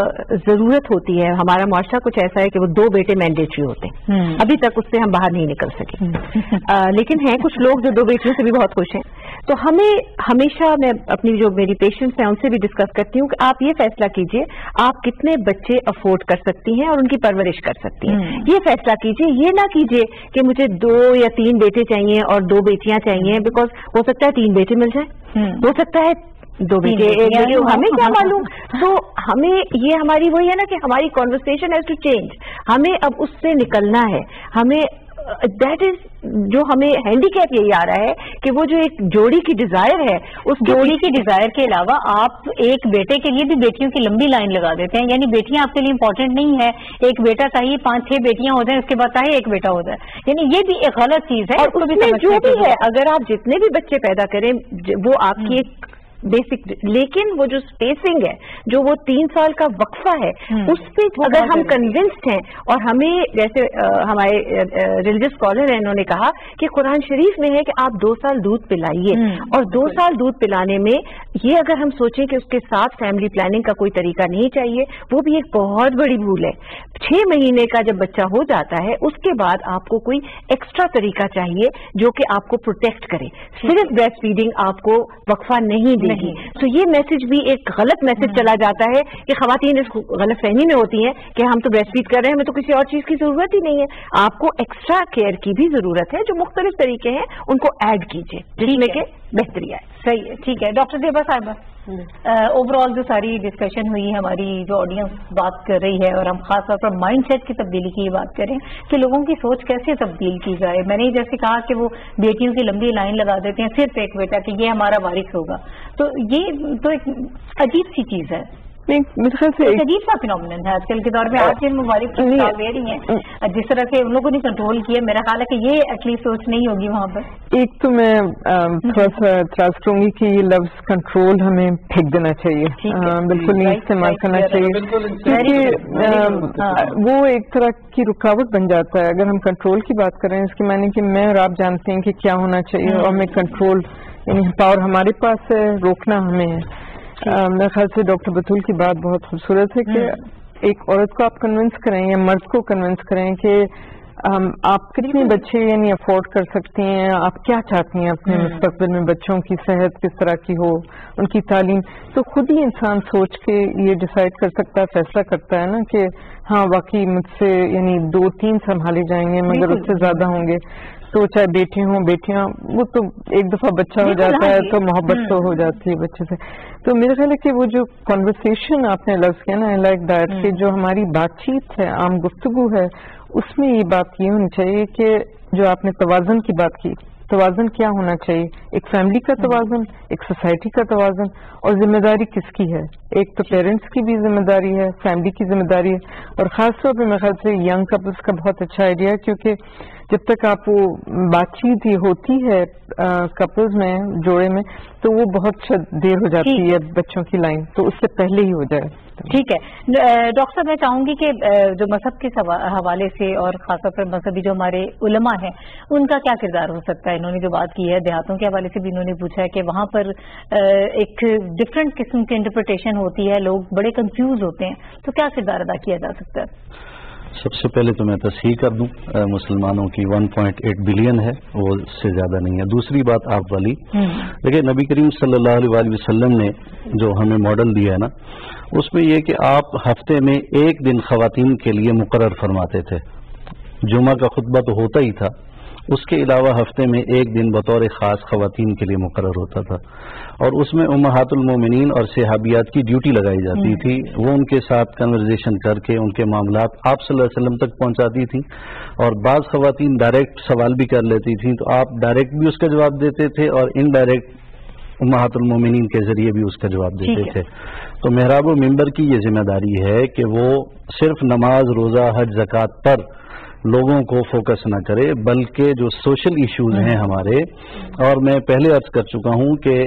Speaker 3: ضرورت ہوتی ہے، ہمارا معاشرہ کچھ ایسا ہے کہ وہ 2 بیٹے مینڈیٹری ہوتے ہیں، ابھی تک اس سے ہم باہر نہیں نکل سکے، لیکن ہیں کچھ لوگ جو 2 بیٹیوں سے بھی بہت خوش ہیں۔ تو ہمیں ہمیشہ، میں اپنی جو میری پیشنٹس ہیں ان سے بھی ڈسکس کرتی ہوں کہ آپ یہ فیصلہ کیجئے آپ کتنے بچے افورڈ کر سکتی ہیں اور ان کی پرورش کر سکتی ہیں، یہ فیصلہ کیجئے، یہ نہ کیجئے کہ مجھے 2 یا 3 بیٹے چاہیے اور 2 بیٹیاں چاہیے، بیکاز ہو سکتا ہے 3 بیٹے مل جائیں، ہو سکتا ہے 2 بیٹے، ہمیں کیا معلوم۔ تو ہمیں یہ ہماری وہی ہے نا کہ ہماری کانورسیشن ہیز ٹو چینج، ہمیں اب اس سے نکلنا ہے، ہمیں دیٹ از جو ہمیں ہینڈی کیپ یہی آ رہا ہے کہ وہ جو ایک جوڑی کی ڈیزائر ہے، اس
Speaker 1: جوڑی کی ڈیزائر کے علاوہ آپ ایک بیٹے کے لیے بھی بیٹیوں کی لمبی لائن لگا دیتے ہیں، یعنی بیٹیاں آپ کے لیے امپورٹنٹ نہیں ہے، ایک بیٹا چاہیے 5-6 بیٹیاں ہو جائیں، اس کے بعد چاہے ایک بیٹا ہو جائے، یعنی یہ بھی ایک غلط چیز ہے۔
Speaker 3: اور اس میں جو بھی ہے، اگر آپ جتنے بھی بچے پیدا کریں وہ آپ کی ایک بیسک، لیکن وہ جو اسپیسنگ ہے، جو وہ 3 سال کا وقفہ ہے، اس پہ اگر ہم کنونسڈ ہیں، اور ہمیں جیسے ہمارے ریلیجس اسکالر ہیں انہوں نے کہا کہ قرآن شریف میں ہے کہ آپ 2 سال دودھ پلائیے، اور 2 سال دودھ پلانے میں یہ اگر ہم سوچیں کہ اس کے ساتھ فیملی پلاننگ کا کوئی طریقہ نہیں چاہیے، وہ بھی ایک بہت بڑی بھول ہے۔ 6 مہینے کا جب بچہ ہو جاتا ہے اس کے بعد آپ کو کوئی ایکسٹرا طریقہ چاہیے جو کہ آپ کو پروٹیکٹ کرے، صرف بریسٹ فیڈنگ آپ کو وقفہ نہیں دے گی۔ تو یہ میسج بھی ایک غلط میسج چلا جاتا ہے کہ خواتین اس غلط فہمی میں ہوتی ہیں کہ ہم تو بریسٹ فیڈ کر رہے ہیں، ہمیں تو کسی اور چیز کی ضرورت ہی نہیں ہے۔ آپ کو ایکسٹرا کیئر کی بھی ضرورت ہے، جو مختلف طریقے ہیں ان کو ایڈ کیجیے جس میں کہ بہتری آئے۔
Speaker 1: صحیح ہے، ٹھیک ہے۔ ڈاکٹر زیبا صاحبہ، اوور آل جو ساری ڈسکشن ہوئی ہے، ہماری جو آڈینس بات کر رہی ہے، اور ہم خاص طور پر مائنڈ سیٹ کی تبدیلی کی بات کریں کہ لوگوں کی سوچ کیسے تبدیل کی جائے۔ میں نے جیسے کہا کہ وہ بیٹیوں کی لمبی لائن لگا دیتے ہیں، صرف ایک بیٹا کہ یہ ہمارا وارث ہوگا، تو یہ تو ایک عجیب سی چیز ہے،
Speaker 4: میرے خیال سے
Speaker 1: عجیب سا فینومینن ہے آج کل کے دور میں۔ آج ان مبارک لے رہی ہیں جس طرح سے ان لوگوں نے کنٹرول کیا، میرا خیال ہے کہ یہ ایٹ لیسٹ سوچ نہیں ہوگی وہاں پر۔
Speaker 4: ایک تو میں تھوڑا سا اعتراض کروں گی کہ یہ لفظ کنٹرول ہمیں پھینک دینا چاہیے، بالکل نہیں استعمال کرنا چاہیے، کیونکہ وہ ایک طرح کی رکاوٹ بن جاتا ہے۔ اگر ہم کنٹرول کی بات کریں اس کے معنی کہ میں اور آپ جانتے ہیں کہ کیا ہونا چاہیے، اور میں کنٹرول یعنی پاور ہمارے پاس ہے، روکنا ہمیں ہے۔ میرے خیال سے ڈاکٹر بطول کی بات بہت خوبصورت ہے کہ ایک عورت کو آپ کنونس کریں یا مرد کو کنونس کریں کہ آپ کتنے بچے یعنی افورڈ کر سکتے ہیں؟ آپ کیا چاہتی ہیں اپنے مستقبل میں بچوں کی صحت کس طرح کی ہو، ان کی تعلیم؟ تو خود ہی انسان سوچ کے یہ ڈیسائیڈ کر سکتا ہے، فیصلہ کرتا ہے نا کہ ہاں واقعی مجھ سے یعنی 2-3 سنبھالے جائیں گے، مگر اس سے زیادہ ہوں گے تو چاہے بیٹے ہوں بیٹیاں، وہ تو ایک دفعہ بچہ ہو جاتا ہے تو محبت تو ہو جاتی ہے بچے سے. تو میرا خیال ہے کہ وہ جو کنورسیشن آپ نے لفظ کیا نا لائک دیٹ، کہ جو ہماری بات چیت ہے، عام گفتگو ہے، اس میں یہ بات یہ ہونی چاہیے کہ جو آپ نے توازن کی بات کی، توازن کیا ہونا چاہیے؟ ایک فیملی کا توازن، ایک سوسائٹی کا توازن، اور ذمہ داری کس کی ہے؟ ایک تو پیرنٹس کی بھی ذمہ داری ہے، فیملی کی ذمہ داری ہے، اور خاص طور پہ میرے خیال سے ینگ کپلس کا بہت اچھا آئیڈیا ہے، کیونکہ جب تک آپ وہ بات چیت ہی ہوتی ہے کپلز میں، جوڑے میں، تو وہ بہت دیر ہو جاتی ہے بچوں کی لائن، تو اس سے پہلے ہی ہو جائے.
Speaker 1: ٹھیک ہے ڈاکٹر صاحب، میں چاہوں گی کہ جو مذہب کے حوالے سے اور خاص طور پر مذہبی جو ہمارے علماء ہیں ان کا کیا کردار ہو سکتا ہے؟ انہوں نے جو بات کی ہے دیہاتوں کے حوالے سے بھی انہوں نے پوچھا ہے کہ وہاں پر ایک ڈفرینٹ قسم کی انٹرپریٹیشن ہوتی ہے، لوگ بڑے کنفیوز ہوتے ہیں، تو کیا کردار ادا کیا جا سکتا ہے؟
Speaker 5: سب سے پہلے تو میں تصحیح کر دوں، مسلمانوں کی 1.8 بلین ہے، وہ اس سے زیادہ نہیں ہے. دوسری بات آپ والی، دیکھیے نبی کریم صلی اللہ علیہ وسلم نے جو ہمیں ماڈل دیا ہے نا، اس میں یہ کہ آپ ہفتے میں 1 دن خواتین کے لیے مقرر فرماتے تھے. جمعہ کا خطبہ تو ہوتا ہی تھا، اس کے علاوہ ہفتے میں 1 دن بطور خاص خواتین کے لیے مقرر ہوتا تھا، اور اس میں امہات المومنین اور صحابیات کی ڈیوٹی لگائی جاتی تھی. وہ ان کے ساتھ کنورزیشن کر کے ان کے معاملات آپ صلی اللہ علیہ وسلم تک پہنچاتی تھیں، اور بعض خواتین ڈائریکٹ سوال بھی کر لیتی تھیں تو آپ ڈائریکٹ بھی اس کا جواب دیتے تھے اور انڈائریکٹ امہات المومنین کے ذریعے بھی اس کا جواب دیتے تھے. تو محراب و منبر کی یہ ذمہ داری ہے کہ وہ صرف نماز، روزہ، حج، زکوٰۃ پر لوگوں کو فوکس نہ کرے، بلکہ جو سوشل ایشوز ہیں ہمارے، اور میں پہلے عرض کر چکا ہوں کہ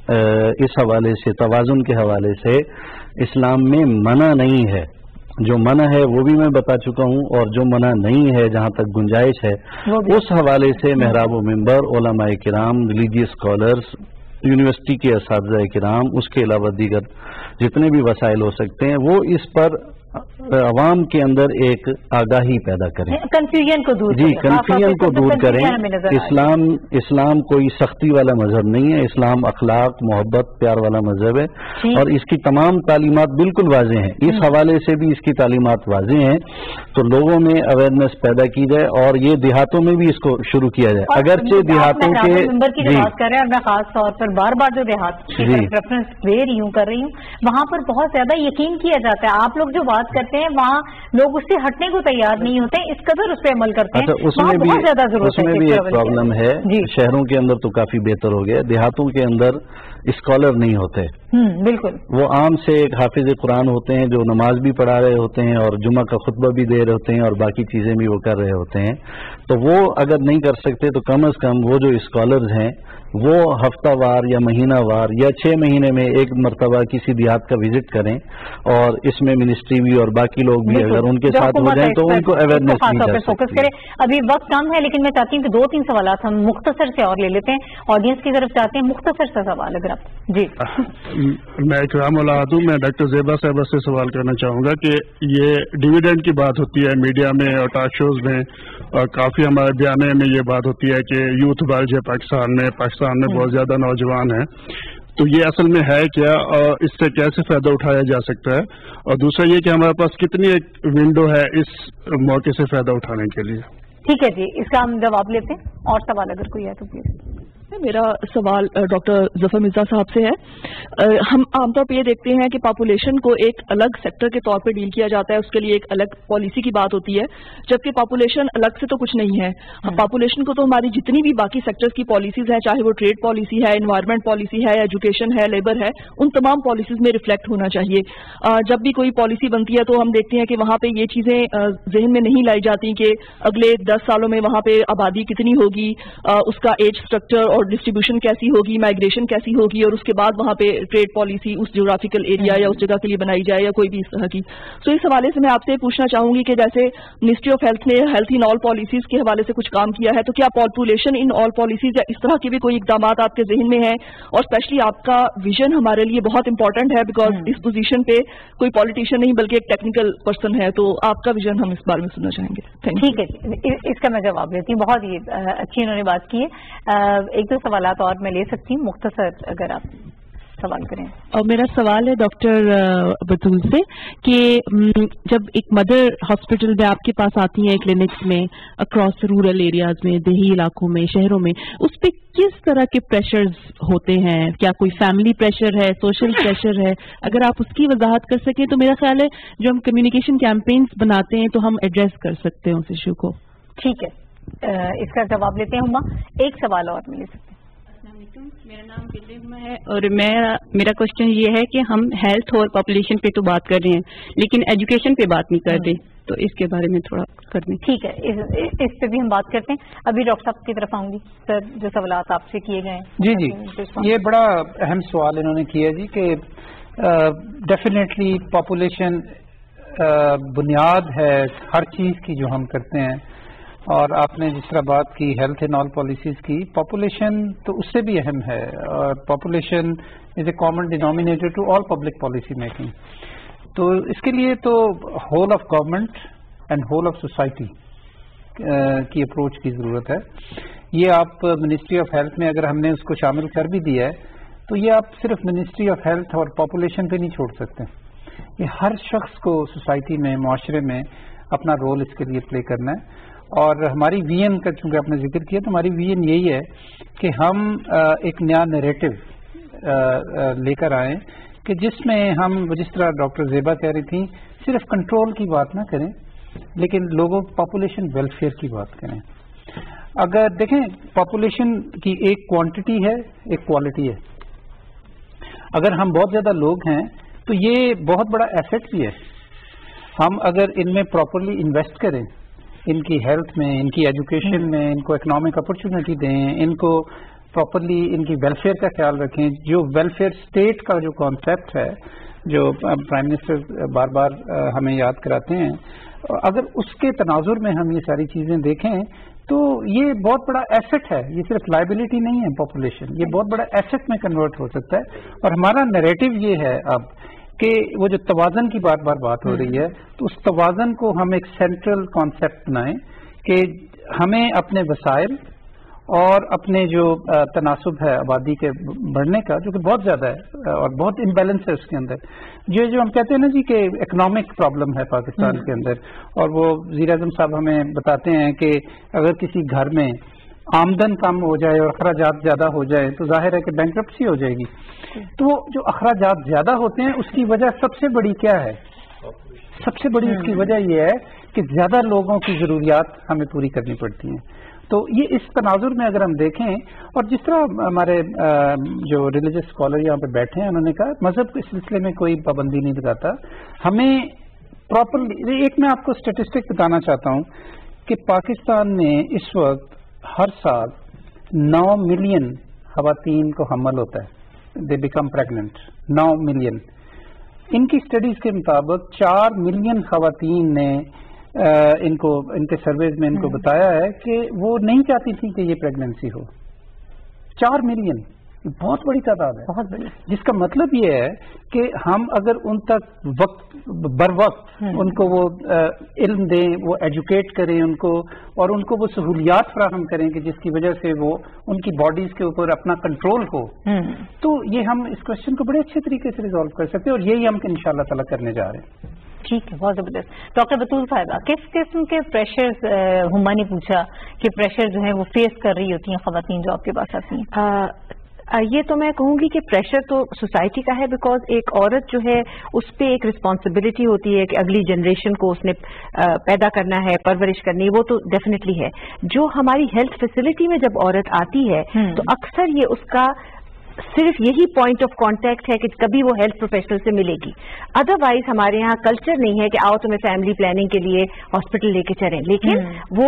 Speaker 5: اس حوالے سے، توازن کے حوالے سے اسلام میں منع نہیں ہے. جو منع ہے وہ بھی میں بتا چکا ہوں، اور جو منع نہیں ہے جہاں تک گنجائش ہے اس حوالے سے محراب و منبر، علماء کرام، ریلیجیس اسکالرس، یونیورسٹی کے اساتذہ کرام، اس کے علاوہ دیگر جتنے بھی وسائل ہو سکتے ہیں، وہ اس پر عوام کے اندر ایک آگاہی پیدا کریں،
Speaker 1: کنفیوژن کو دور
Speaker 5: کریں. کنفیوژن کو دور کریں. اسلام کوئی سختی والا مذہب نہیں ہے، اسلام اخلاق، محبت، پیار والا مذہب ہے، اور اس کی تمام تعلیمات بالکل واضح ہیں. اس حوالے سے بھی اس کی تعلیمات واضح ہیں، تو لوگوں میں اویئرنیس پیدا کی جائے، اور یہ دیہاتوں میں بھی اس کو شروع کیا جائے. اگرچہ دیہاتوں کے
Speaker 1: بات کر رہے ہیں، اور میں خاص طور پر بار بار جو دیہات کی ریفرنس دے رہی ہوں کر رہی ہوں، وہاں پر بہت زیادہ یقین کیا جاتا ہے. آپ لوگ جو بات کرتے ہیں وہاں لوگ اس سے ہٹنے کو تیار نہیں ہوتے، اس قدر اس پہ عمل کرتے ہیں.
Speaker 5: اس میں بھی ایک پرابلم ہے. شہروں کے اندر تو کافی بہتر ہو گیا، دیہاتوں کے اندر اسکالر نہیں ہوتے.
Speaker 1: بالکل،
Speaker 5: وہ عام سے ایک حافظ قرآن ہوتے ہیں جو نماز بھی پڑھا رہے ہوتے ہیں اور جمعہ کا خطبہ بھی دے رہے ہوتے ہیں اور باقی چیزیں بھی وہ کر رہے ہوتے ہیں. تو وہ اگر نہیں کر سکتے تو کم از کم وہ جو اسکالرز ہیں وہ ہفتہ وار یا مہینہ وار یا 6 مہینے میں ایک مرتبہ کسی دیہات کا وزٹ کریں، اور اس میں منسٹری بھی اور باقی لوگ بھی اگر ان کے ساتھ ہو جائیں تو ان کو اویئرنیس
Speaker 1: فوکس کرے. ابھی وقت کم ہے لیکن میں چاہتی ہوں کہ 2-3 سوالات ہم مختصر سے اور لے لیتے ہیں. آڈینس کی طرف چاہتے ہیں مختصر سا سوال اگر آپ. جی
Speaker 7: میں اکرام الحاد ہوں. میں ڈاکٹر زیبا صاحبہ سے سوال کرنا چاہوں گا کہ یہ ڈویڈینڈ کی بات ہوتی ہے میڈیا میں اور ٹاک شوز میں، اور کافی ہمارے بیانے میں یہ بات ہوتی ہے کہ یوتھ بڑھ ہے پاکستان میں بہت زیادہ نوجوان ہیں. تو یہ اصل میں ہے کیا، اور اس سے کیسے فائدہ اٹھایا جا سکتا ہے؟ اور دوسرا یہ کہ ہمارے پاس کتنی ایک ونڈو ہے اس موقع سے فائدہ اٹھانے کے لیے؟
Speaker 1: ٹھیک ہے جی، اس کا ہم جواب لیتے ہیں. اور سوال اگر کوئی ہے تو پلیز.
Speaker 8: میرا سوال ڈاکٹر ظفر مرزا صاحب سے ہے. ہم عام طور پہ یہ دیکھتے ہیں کہ پاپولیشن کو ایک الگ سیکٹر کے طور پہ ڈیل کیا جاتا ہے، اس کے لیے ایک الگ پالیسی کی بات ہوتی ہے، جبکہ پاپولیشن الگ سے تو کچھ نہیں ہے. پاپولیشن کو تو ہماری جتنی بھی باقی سیکٹرز کی پالیسیز ہیں، چاہے وہ ٹریڈ پالیسی ہے، انوائرمنٹ پالیسی ہے، ایجوکیشن ہے، لیبر ہے، ان تمام پالیسیز میں ریفلیکٹ ہونا چاہیے. جب بھی کوئی پالیسی بنتی ہے تو ہم دیکھتے ہیں کہ وہاں پہ یہ چیزیں ذہن میں نہیں لائی جاتی کہ اگلے 10 سالوں میں وہاں پہ آبادی کتنی ہوگی، اس کا ایج اسٹرکچر اور और डिस्ट्रीब्यूशन कैसी होगी, माइग्रेशन कैसी होगी, और उसके बाद वहाँ पे ट्रेड पॉलिसी उस ज्योग्राफिकल एरिया या उस जगह के लिए बनाई जाए या कोई भी इस तरह की। तो इस हवाले से मैं आपसे पूछना चाहूंगी कि जैसे मिनिस्ट्री ऑफ हेल्थ ने हेल्थ इन ऑल पॉलिसीज के हवाले से कुछ काम किया है, तो क्या पॉपुलेशन इन ऑल पॉलिसीज या इस तरह के भी कोई इकदाम आपके जहन में है? और स्पेशली आपका विजन हमारे लिए बहुत इंपॉर्टेंट है, बिकॉज इस पोजीशन पे कोई पॉलिटिशियन नहीं बल्कि एक टेक्निकल पर्सन है, तो आपका विजन हम इस बारे में सुनना चाहेंगे।
Speaker 1: ठीक है, इसका मैं जवाब देती हूँ। बहुत ही अच्छी इन्होंने बात की है। एक दो सवालात और मैं ले सकती हूँ, मुख्तसर अगर आप सवाल करें।
Speaker 9: और मेरा सवाल है डॉक्टर बतूल से कि जब एक मदर हॉस्पिटल में आपके पास आती है क्लिनिक्स में अक्रॉस रूरल एरियाज में, देही इलाकों में, शहरों में, उस पर किस तरह के प्रेशर्स होते हैं? क्या कोई फैमिली प्रेशर है, सोशल प्रेशर है? अगर आप उसकी वजाहत कर सकें तो मेरा ख्याल है जो हम कम्युनिकेशन कैंपेन्स बनाते हैं तो हम एड्रेस कर सकते हैं उस इशू को।
Speaker 1: ठीक है, इसका जवाब लेते हैं। हुमा, एक सवाल और मिल सकते हैं।
Speaker 10: मेरा नाम बिल्ली हुमा है और मेरा क्वेश्चन ये है कि हम हेल्थ और पॉपुलेशन पे तो बात कर रहे हैं लेकिन एजुकेशन पे बात नहीं कर रहे, तो इसके बारे में थोड़ा कर दें।
Speaker 1: ठीक है, इस पे भी हम बात करते हैं। अभी डॉक्टर साहब की तरफ आऊंगी। सर, जो सवाल आपसे किए गए हैं।
Speaker 2: जी जी, ये बड़ा अहम सवाल इन्होंने किया जी कि डेफिनेटली पॉपुलेशन बुनियाद है हर चीज की जो हम करते हैं, और आपने जिस तरह बात की हेल्थ इन ऑल पॉलिसीज की, पॉपुलेशन तो उससे भी अहम है, और population is a common denominator to all public policy making. तो इसके लिए तो whole of government and whole of society की अप्रोच की जरूरत है। ये आप मिनिस्ट्री ऑफ हेल्थ में अगर हमने उसको शामिल कर भी दिया है तो ये आप सिर्फ मिनिस्ट्री ऑफ हेल्थ और पॉपुलेशन पे नहीं छोड़ सकते, ये हर शख्स को सोसाइटी में, मुआशरे में अपना रोल इसके लिए प्ले करना है। और हमारी वीएन का चूंकि आपने जिक्र किया, तो हमारी वीएन यही है कि हम एक नया नैरेटिव लेकर आए कि जिसमें हम, जिस तरह डॉक्टर ज़ेबा कह रही थी, सिर्फ कंट्रोल की बात ना करें लेकिन लोगों पॉपुलेशन वेलफेयर की बात करें। अगर देखें, पॉपुलेशन की एक क्वांटिटी है, एक क्वालिटी है। अगर हम बहुत ज्यादा लोग हैं तो ये बहुत बड़ा एसेट भी है। हम अगर इनमें प्रॉपरली इन्वेस्ट करें, इनकी हेल्थ में, इनकी एजुकेशन में, इनको इकोनॉमिक अपॉर्चुनिटी दें, इनको प्रॉपरली इनकी वेलफेयर का ख्याल रखें। जो वेलफेयर स्टेट का जो कॉन्सेप्ट है, जो प्राइम मिनिस्टर बार बार हमें याद कराते हैं, अगर उसके तनाजुर में हम ये सारी चीजें देखें तो ये बहुत बड़ा एसेट है। ये सिर्फ लाइबिलिटी नहीं है पॉपुलेशन, ये बहुत बड़ा एसेट में कन्वर्ट हो सकता है। और हमारा नैरेटिव ये है अब कि वो जो तवाज़न की बार बार बात हो रही है, तो उस तवाज़न को हम एक सेंट्रल कॉन्सेप्ट बनाएं कि हमें अपने वसाइल और अपने जो तनासुब है आबादी के बढ़ने का, जो कि बहुत ज्यादा है और बहुत इम्बैलेंस है उसके अंदर, जो हम कहते हैं ना जी कि इकोनॉमिक प्रॉब्लम है पाकिस्तान के अंदर। और वो वज़ीर आज़म साहब हमें बताते हैं कि अगर किसी घर में आमदन कम हो जाए और अखराजात ज्यादा हो जाए तो जाहिर है कि बैंकरप्सी हो जाएगी। तो वो जो अखराजात ज्यादा होते हैं उसकी वजह सबसे बड़ी क्या है? सबसे बड़ी उसकी वजह यह है कि ज्यादा लोगों की जरूरियात हमें पूरी करनी पड़ती हैं। तो ये इस तनाजुर में अगर हम देखें, और जिस तरह हमारे जो रिलीजियस स्कॉलर यहाँ पे बैठे हैं, उन्होंने कहा मजहब के सिलसिले में कोई पाबंदी नहीं लगाता, हमें प्रॉपरली। एक मैं आपको स्टेटिस्टिक बताना चाहता हूँ कि पाकिस्तान में इस वक्त हर साल 9 मिलियन खवातीन को हमल होता है, दे बिकम प्रेग्नेंट। 9 मिलियन। इनकी स्टडीज के मुताबिक 4 मिलियन खवातीन ने इनके सर्वेज में इनको बताया है कि वो नहीं चाहती थी कि ये प्रेगनेंसी हो। 4 मिलियन, बहुत बड़ी तादाद है, बहुत बड़ी। जिसका मतलब ये है कि हम अगर उन तक बर वक्त उनको वो इल्म दें, वो एजुकेट करें उनको, और उनको वो सहूलियात फराहम करें कि जिसकी वजह से वो उनकी बॉडीज के ऊपर अपना कंट्रोल हो, तो ये हम इस क्वेश्चन को बड़े अच्छे तरीके से रिजॉल्व कर सकते हैं। और यही हम इंशाअल्लाह ताला करने जा रहे हैं।
Speaker 1: ठीक है, बहुत जबरदस्त। डॉक्टर बतूल साहिबा, किस किस्म के प्रेशर्स, हुमा ने पूछा कि प्रेशर जो है वो फेस कर रही होती हैं खवातीन जो आपके पास आती हैं?
Speaker 3: ये तो मैं कहूंगी कि प्रेशर तो सोसाइटी का है, बिकॉज एक औरत जो है उस पर एक रिस्पॉन्सिबिलिटी होती है कि अगली जनरेशन को उसने पैदा करना है, परवरिश करनी है, वो तो डेफिनेटली है। जो हमारी हेल्थ फैसिलिटी में जब औरत आती है तो अक्सर ये उसका सिर्फ यही पॉइंट ऑफ कांटेक्ट है कि कभी वो हेल्थ प्रोफेशनल से मिलेगी। अदरवाइज हमारे यहाँ कल्चर नहीं है कि आओ तुम्हें फैमिली प्लानिंग के लिए हॉस्पिटल लेके चलें, लेकिन वो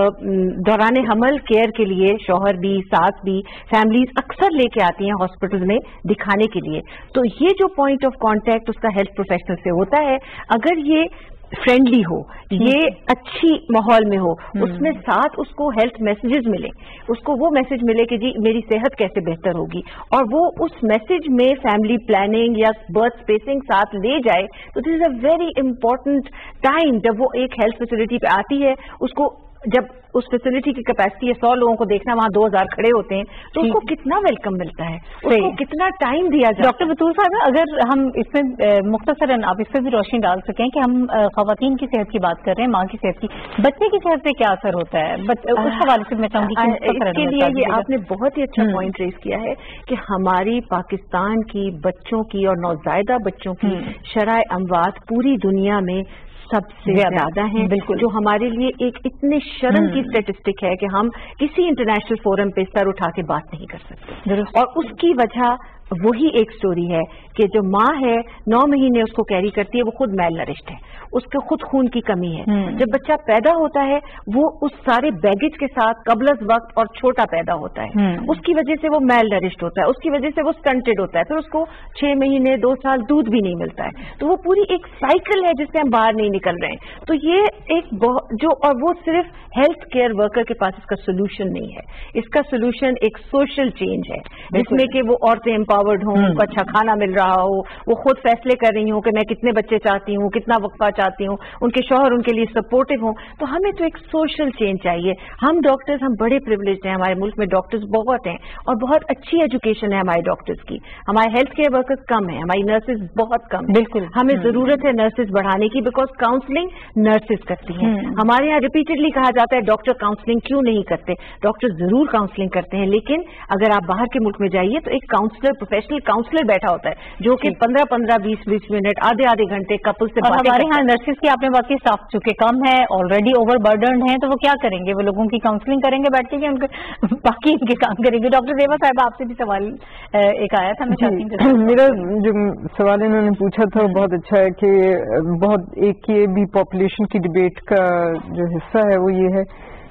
Speaker 3: दौरान हमल केयर के लिए शौहर भी सास भी फैमिलीज अक्सर लेके आती हैं हॉस्पिटल में दिखाने के लिए। तो ये जो पॉइंट ऑफ कांटेक्ट उसका हेल्थ प्रोफेशनल से होता है, अगर ये फ्रेंडली हो, ये अच्छी माहौल में हो, उसमें साथ उसको हेल्थ मैसेजेस मिले, उसको वो मैसेज मिले कि जी मेरी सेहत कैसे बेहतर होगी, और वो उस मैसेज में फैमिली प्लानिंग या बर्थ स्पेसिंग साथ ले जाए, तो this is a very important time जब वो एक हेल्थ फैसिलिटी पे आती है। उसको जब उस फैसिलिटी की कैपेसिटी है 100 लोगों को देखना, वहां 2000 खड़े होते हैं, तो उसको कितना वेलकम मिलता है, उसको कितना टाइम दिया जाए।
Speaker 1: डॉक्टर बतूल साहब, अगर हम इसमें मुख्तसरन आप इस पर भी रोशनी डाल सकें कि हम खवातीन की सेहत की बात कर रहे हैं, माँ की सेहत की, बच्चे की सेहत पे क्या असर होता है, उस हवाले से मैं चाहूंगी
Speaker 3: इसके लिए ये आपने बहुत ही अच्छा पॉइंट रेज किया है कि हमारी पाकिस्तान की बच्चों की और नौज़ायदा बच्चों की शरह अमवात पूरी दुनिया में सबसे ज्यादा हैं, जो हमारे लिए एक इतने शर्म की स्टेटिस्टिक है कि हम किसी इंटरनेशनल फोरम पे सर उठा के बात नहीं कर सकते। और उसकी वजह वही एक स्टोरी है कि जो माँ है 9 महीने उसको कैरी करती है, वो खुद मैल नरिश्ड है, उसके खुद खून की कमी है। जब बच्चा पैदा होता है वो उस सारे बैगेज के साथ कबलस वक्त और छोटा पैदा होता है, उसकी वजह से वो मैल नरिश्ड होता है, उसकी वजह से वो स्टंटेड होता है, फिर उसको 6 महीने 2 साल दूध भी नहीं मिलता है। तो वो पूरी एक साइकिल है जिससे हम बाहर नहीं निकल रहे हैं। तो ये एक जो, और वो सिर्फ हेल्थ केयर वर्कर के पास इसका सोल्यूशन नहीं है, इसका सोल्यूशन एक सोशल चेंज है जिसमें कि वो औरतें एम्पावर्ड हों, उनको अच्छा खाना मिल रहा हो, वो खुद फैसले कर रही हूँ कि मैं कितने बच्चे चाहती हूँ, कितना वक्फा चाहती हूँ, उनके शौहर उनके लिए सपोर्टिव हों। तो हमें तो एक सोशल चेंज चाहिए। हम डॉक्टर्स, हम बड़े प्रिविलेज्ड हैं, हमारे मुल्क में डॉक्टर्स बहुत हैं और बहुत अच्छी एजुकेशन है हमारे डॉक्टर्स की। हमारे हेल्थ केयर वर्कर्स कम है, हमारी नर्सेज बहुत कम है। बिल्कुल हमें जरूरत है नर्सेज बढ़ाने की, बिकॉज काउंसलिंग नर्सेज करती हैं। हमारे यहाँ रिपीटेडली कहा जाता है डॉक्टर काउंसलिंग क्यों नहीं करते। डॉक्टर जरूर काउंसलिंग करते हैं, लेकिन अगर आप बाहर के मुल्क में जाइए तो एक काउंसलर, प्रोफेशनल काउंसलर बैठा होता है जो कि 15-15, 20-20 मिनट, आधे घंटे कपल से बातें।
Speaker 1: हमारे यहाँ नर्सेज की आपने बात की स्टाफ चूंकि कम है, ऑलरेडी ओवरबर्डन्ड है, तो वो क्या करेंगे, वो लोगों की काउंसलिंग करेंगे बैठ के, उनके बाकी इनके काम करेंगे। डॉक्टर ज़ेबा साहिबा, आपसे भी सवाल एक आया था, मैं चाहती हूँ
Speaker 4: मेरा जो सवाल इन्होंने पूछा था वो बहुत अच्छा है कि बहुत एक ये भी पॉपुलेशन की डिबेट का जो हिस्सा है वो ये है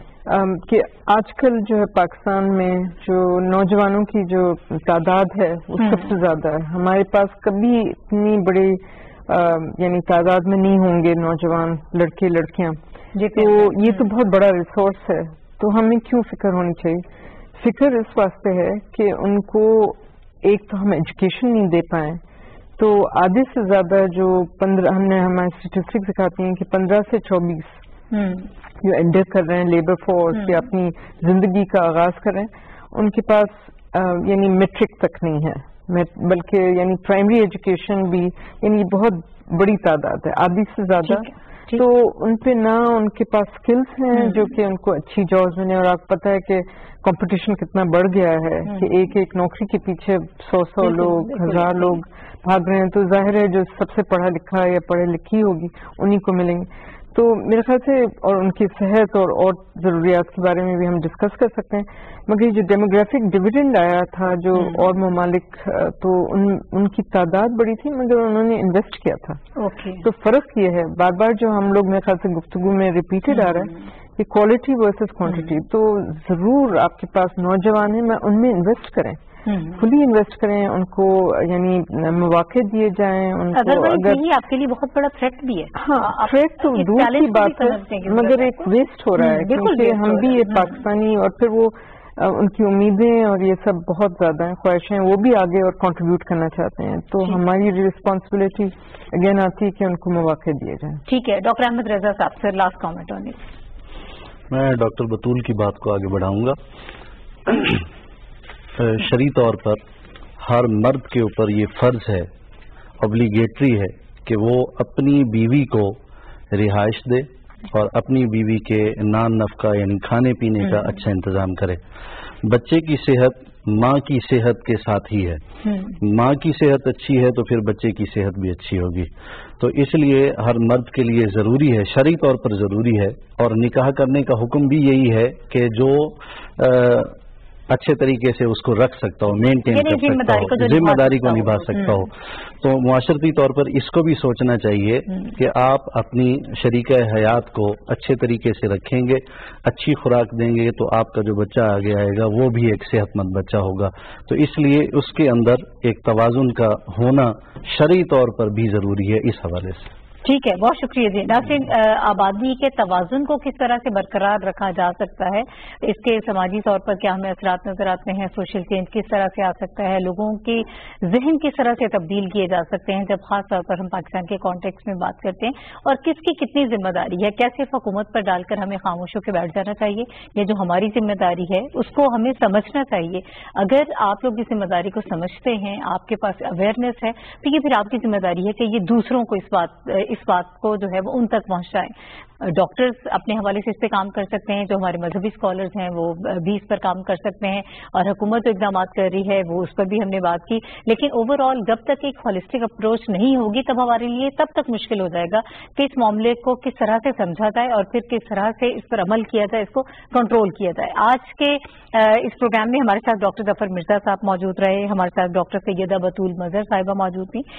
Speaker 4: कि आजकल जो है पाकिस्तान में जो नौजवानों की जो तादाद है वो सबसे ज्यादा है। हमारे पास कभी इतनी बड़ी यानी तादाद में नहीं होंगे नौजवान लड़के लड़कियां, तो ये तो बहुत बड़ा रिसोर्स है। तो हमें क्यों फिक्र होनी चाहिए? फिक्र इस वास्ते है कि उनको एक तो हम एजुकेशन नहीं दे पाए, तो आधे से ज्यादा जो 15, हमने हमारे स्टेटिस्टिक्स दिखाती हैं कि 15 से 24 जो एंटर कर रहे हैं लेबर फोर्स या अपनी जिंदगी का आगाज कर रहे हैं, उनके पास यानी मैट्रिक तक नहीं है, बल्कि यानी प्राइमरी एजुकेशन भी, यानी बहुत बड़ी तादाद है, आधी से ज्यादा। तो उन पे ना उनके पास स्किल्स हैं जो कि उनको अच्छी जॉब्स मिले, और आपको पता है कि कंपटीशन कितना बढ़ गया है कि एक एक नौकरी के पीछे 100 लोग, 1000 लोग भाग रहे हैं। तो जाहिर है जो सबसे पढ़ा लिखा या पढ़ी लिखी होगी उन्हीं को मिलेंगे। तो मेरे ख्याल से, और उनकी सेहत और जरूरियात के बारे में भी हम डिस्कस कर सकते हैं, मगर जो डेमोग्राफिक डिविडेंड आया था जो और ममालिक, तो उनकी तादाद बड़ी थी मगर उन्होंने इन्वेस्ट किया था। तो फर्क ये है, बार बार जो हम लोग मेरे ख्याल से गुफ्तगू में रिपीटेड आ रहा है कि क्वालिटी वर्सेस क्वांटिटी। तो जरूर आपके पास नौजवान है, मैं उनमें इन्वेस्ट करें, फुली इन्वेस्ट करें, उनको यानी मौके दिए जाएं उनको।
Speaker 1: अगर यही आपके लिए बहुत बड़ा थ्रेट भी है।
Speaker 4: हाँ, थ्रेट तो दूर की बात है, मगर एक वेस्ट हो रहा है क्योंकि हम भी ये पाकिस्तानी, और फिर वो उनकी उम्मीदें और ये सब बहुत ज्यादा है, ख्वाहिशें, वो भी आगे और कंट्रीब्यूट करना चाहते हैं। तो हमारी रिस्पॉन्सिबिलिटी अगेन आती है कि उनको मौके दिए जाएं।
Speaker 1: ठीक है, डॉक्टर अहमद रजा साहब sir, last comment on it.
Speaker 5: मैं डॉक्टर बतूल की बात को आगे बढ़ाऊंगा। शरई तौर पर हर मर्द के ऊपर ये फर्ज है, ऑब्लिगेटरी है कि वो अपनी बीवी को रिहाइश दे और अपनी बीवी के नान नफका यानी खाने पीने का अच्छा इंतजाम करे। बच्चे की सेहत माँ की सेहत के साथ ही है, माँ की सेहत अच्छी है तो फिर बच्चे की सेहत भी अच्छी होगी। तो इसलिए हर मर्द के लिए ज़रूरी है, शरई तौर पर ज़रूरी है, और निकाह करने का हुक्म भी यही है कि जो अच्छे तरीके से उसको रख सकता हो, मेंटेन कर सकता हो, जिम्मेदारी को निभा सकता हो। तो मुआशरती तौर पर इसको भी सोचना चाहिए कि आप अपनी शरीका हयात को अच्छे तरीके से रखेंगे, अच्छी खुराक देंगे तो आपका जो बच्चा आगे आएगा वो भी एक सेहतमंद बच्चा होगा। तो इसलिए उसके अंदर एक तवाजुन का होना शरई तौर पर भी जरूरी है इस हवाले से।
Speaker 1: ठीक है, बहुत शुक्रिया जी। नाज़रीन, आबादी के तवाज़ुन को किस तरह से बरकरार रखा जा सकता है, इसके समाजी तौर पर क्या हमें असरात नजर आते हैं, सोशल चेंज किस तरह से आ सकता है, लोगों के जहन किस तरह से तब्दील किए जा सकते हैं जब खास तौर पर हम पाकिस्तान के कॉन्टेक्स्ट में बात करते हैं, और किसकी कितनी जिम्मेदारी है, कैसे हुकूमत पर डालकर हमें खामोश होकर बैठ जाना चाहिए, ये जो हमारी जिम्मेदारी है उसको हमें समझना चाहिए। अगर आप लोग इस जिम्मेदारी को समझते हैं, आपके पास अवेयरनेस है, तो ये फिर आपकी जिम्मेदारी है कि ये दूसरों को इस बात को जो है वो उन तक पहुंचाएं। डॉक्टर्स अपने हवाले से इस पे काम कर सकते हैं, जो हमारे मजहबी स्कॉलर्स हैं वो भी इस पर काम कर सकते हैं, और हुकूमत जो इकदाम कर रही है वो उस पर भी हमने बात की। लेकिन ओवरऑल जब तक एक होलिस्टिक अप्रोच नहीं होगी तब हमारे लिए तब तक मुश्किल हो जाएगा कि इस मामले को किस तरह से समझा जाए और फिर किस तरह से इस पर अमल किया जाए, इसको कंट्रोल किया जाए। आज के इस प्रोग्राम में हमारे साथ डॉक्टर जफर मिर्जा साहब मौजूद रहे, हमारे साथ डॉक्टर सैयदा बतूल मजहर साहिबा मौजूद थी,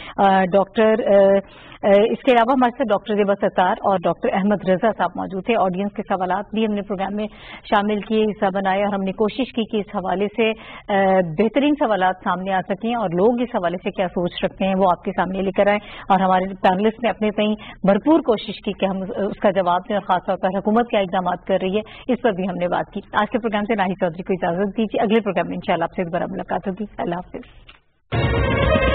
Speaker 1: इसके अलावा हमारे साथ डॉक्टर ज़ेबा सत्तार और डॉक्टर अहमद रजा साहब मौजूद थे। ऑडियंस के सवालात भी हमने प्रोग्राम में शामिल किए, हिस्सा बनाया, और हमने कोशिश की कि इस हवाले से बेहतरीन सवालात सामने आ सकें और लोग इस हवाले से क्या सोच रखते हैं वो आपके सामने लेकर आए, और हमारे पैनलिस्ट ने अपने तई भरपूर कोशिश की कि हम उसका जवाब दें, और खासतौर पर हुकूमत क्या इकदाम कर रही है इस पर भी हमने बात की। आज के प्रोग्राम से नाहिद चौधरी को इजाजत दीजिए, अगले प्रोग्राम में इंशाल्लाह आपसे दोबारा मुलाकात होगी। अल्लाह हाफिज।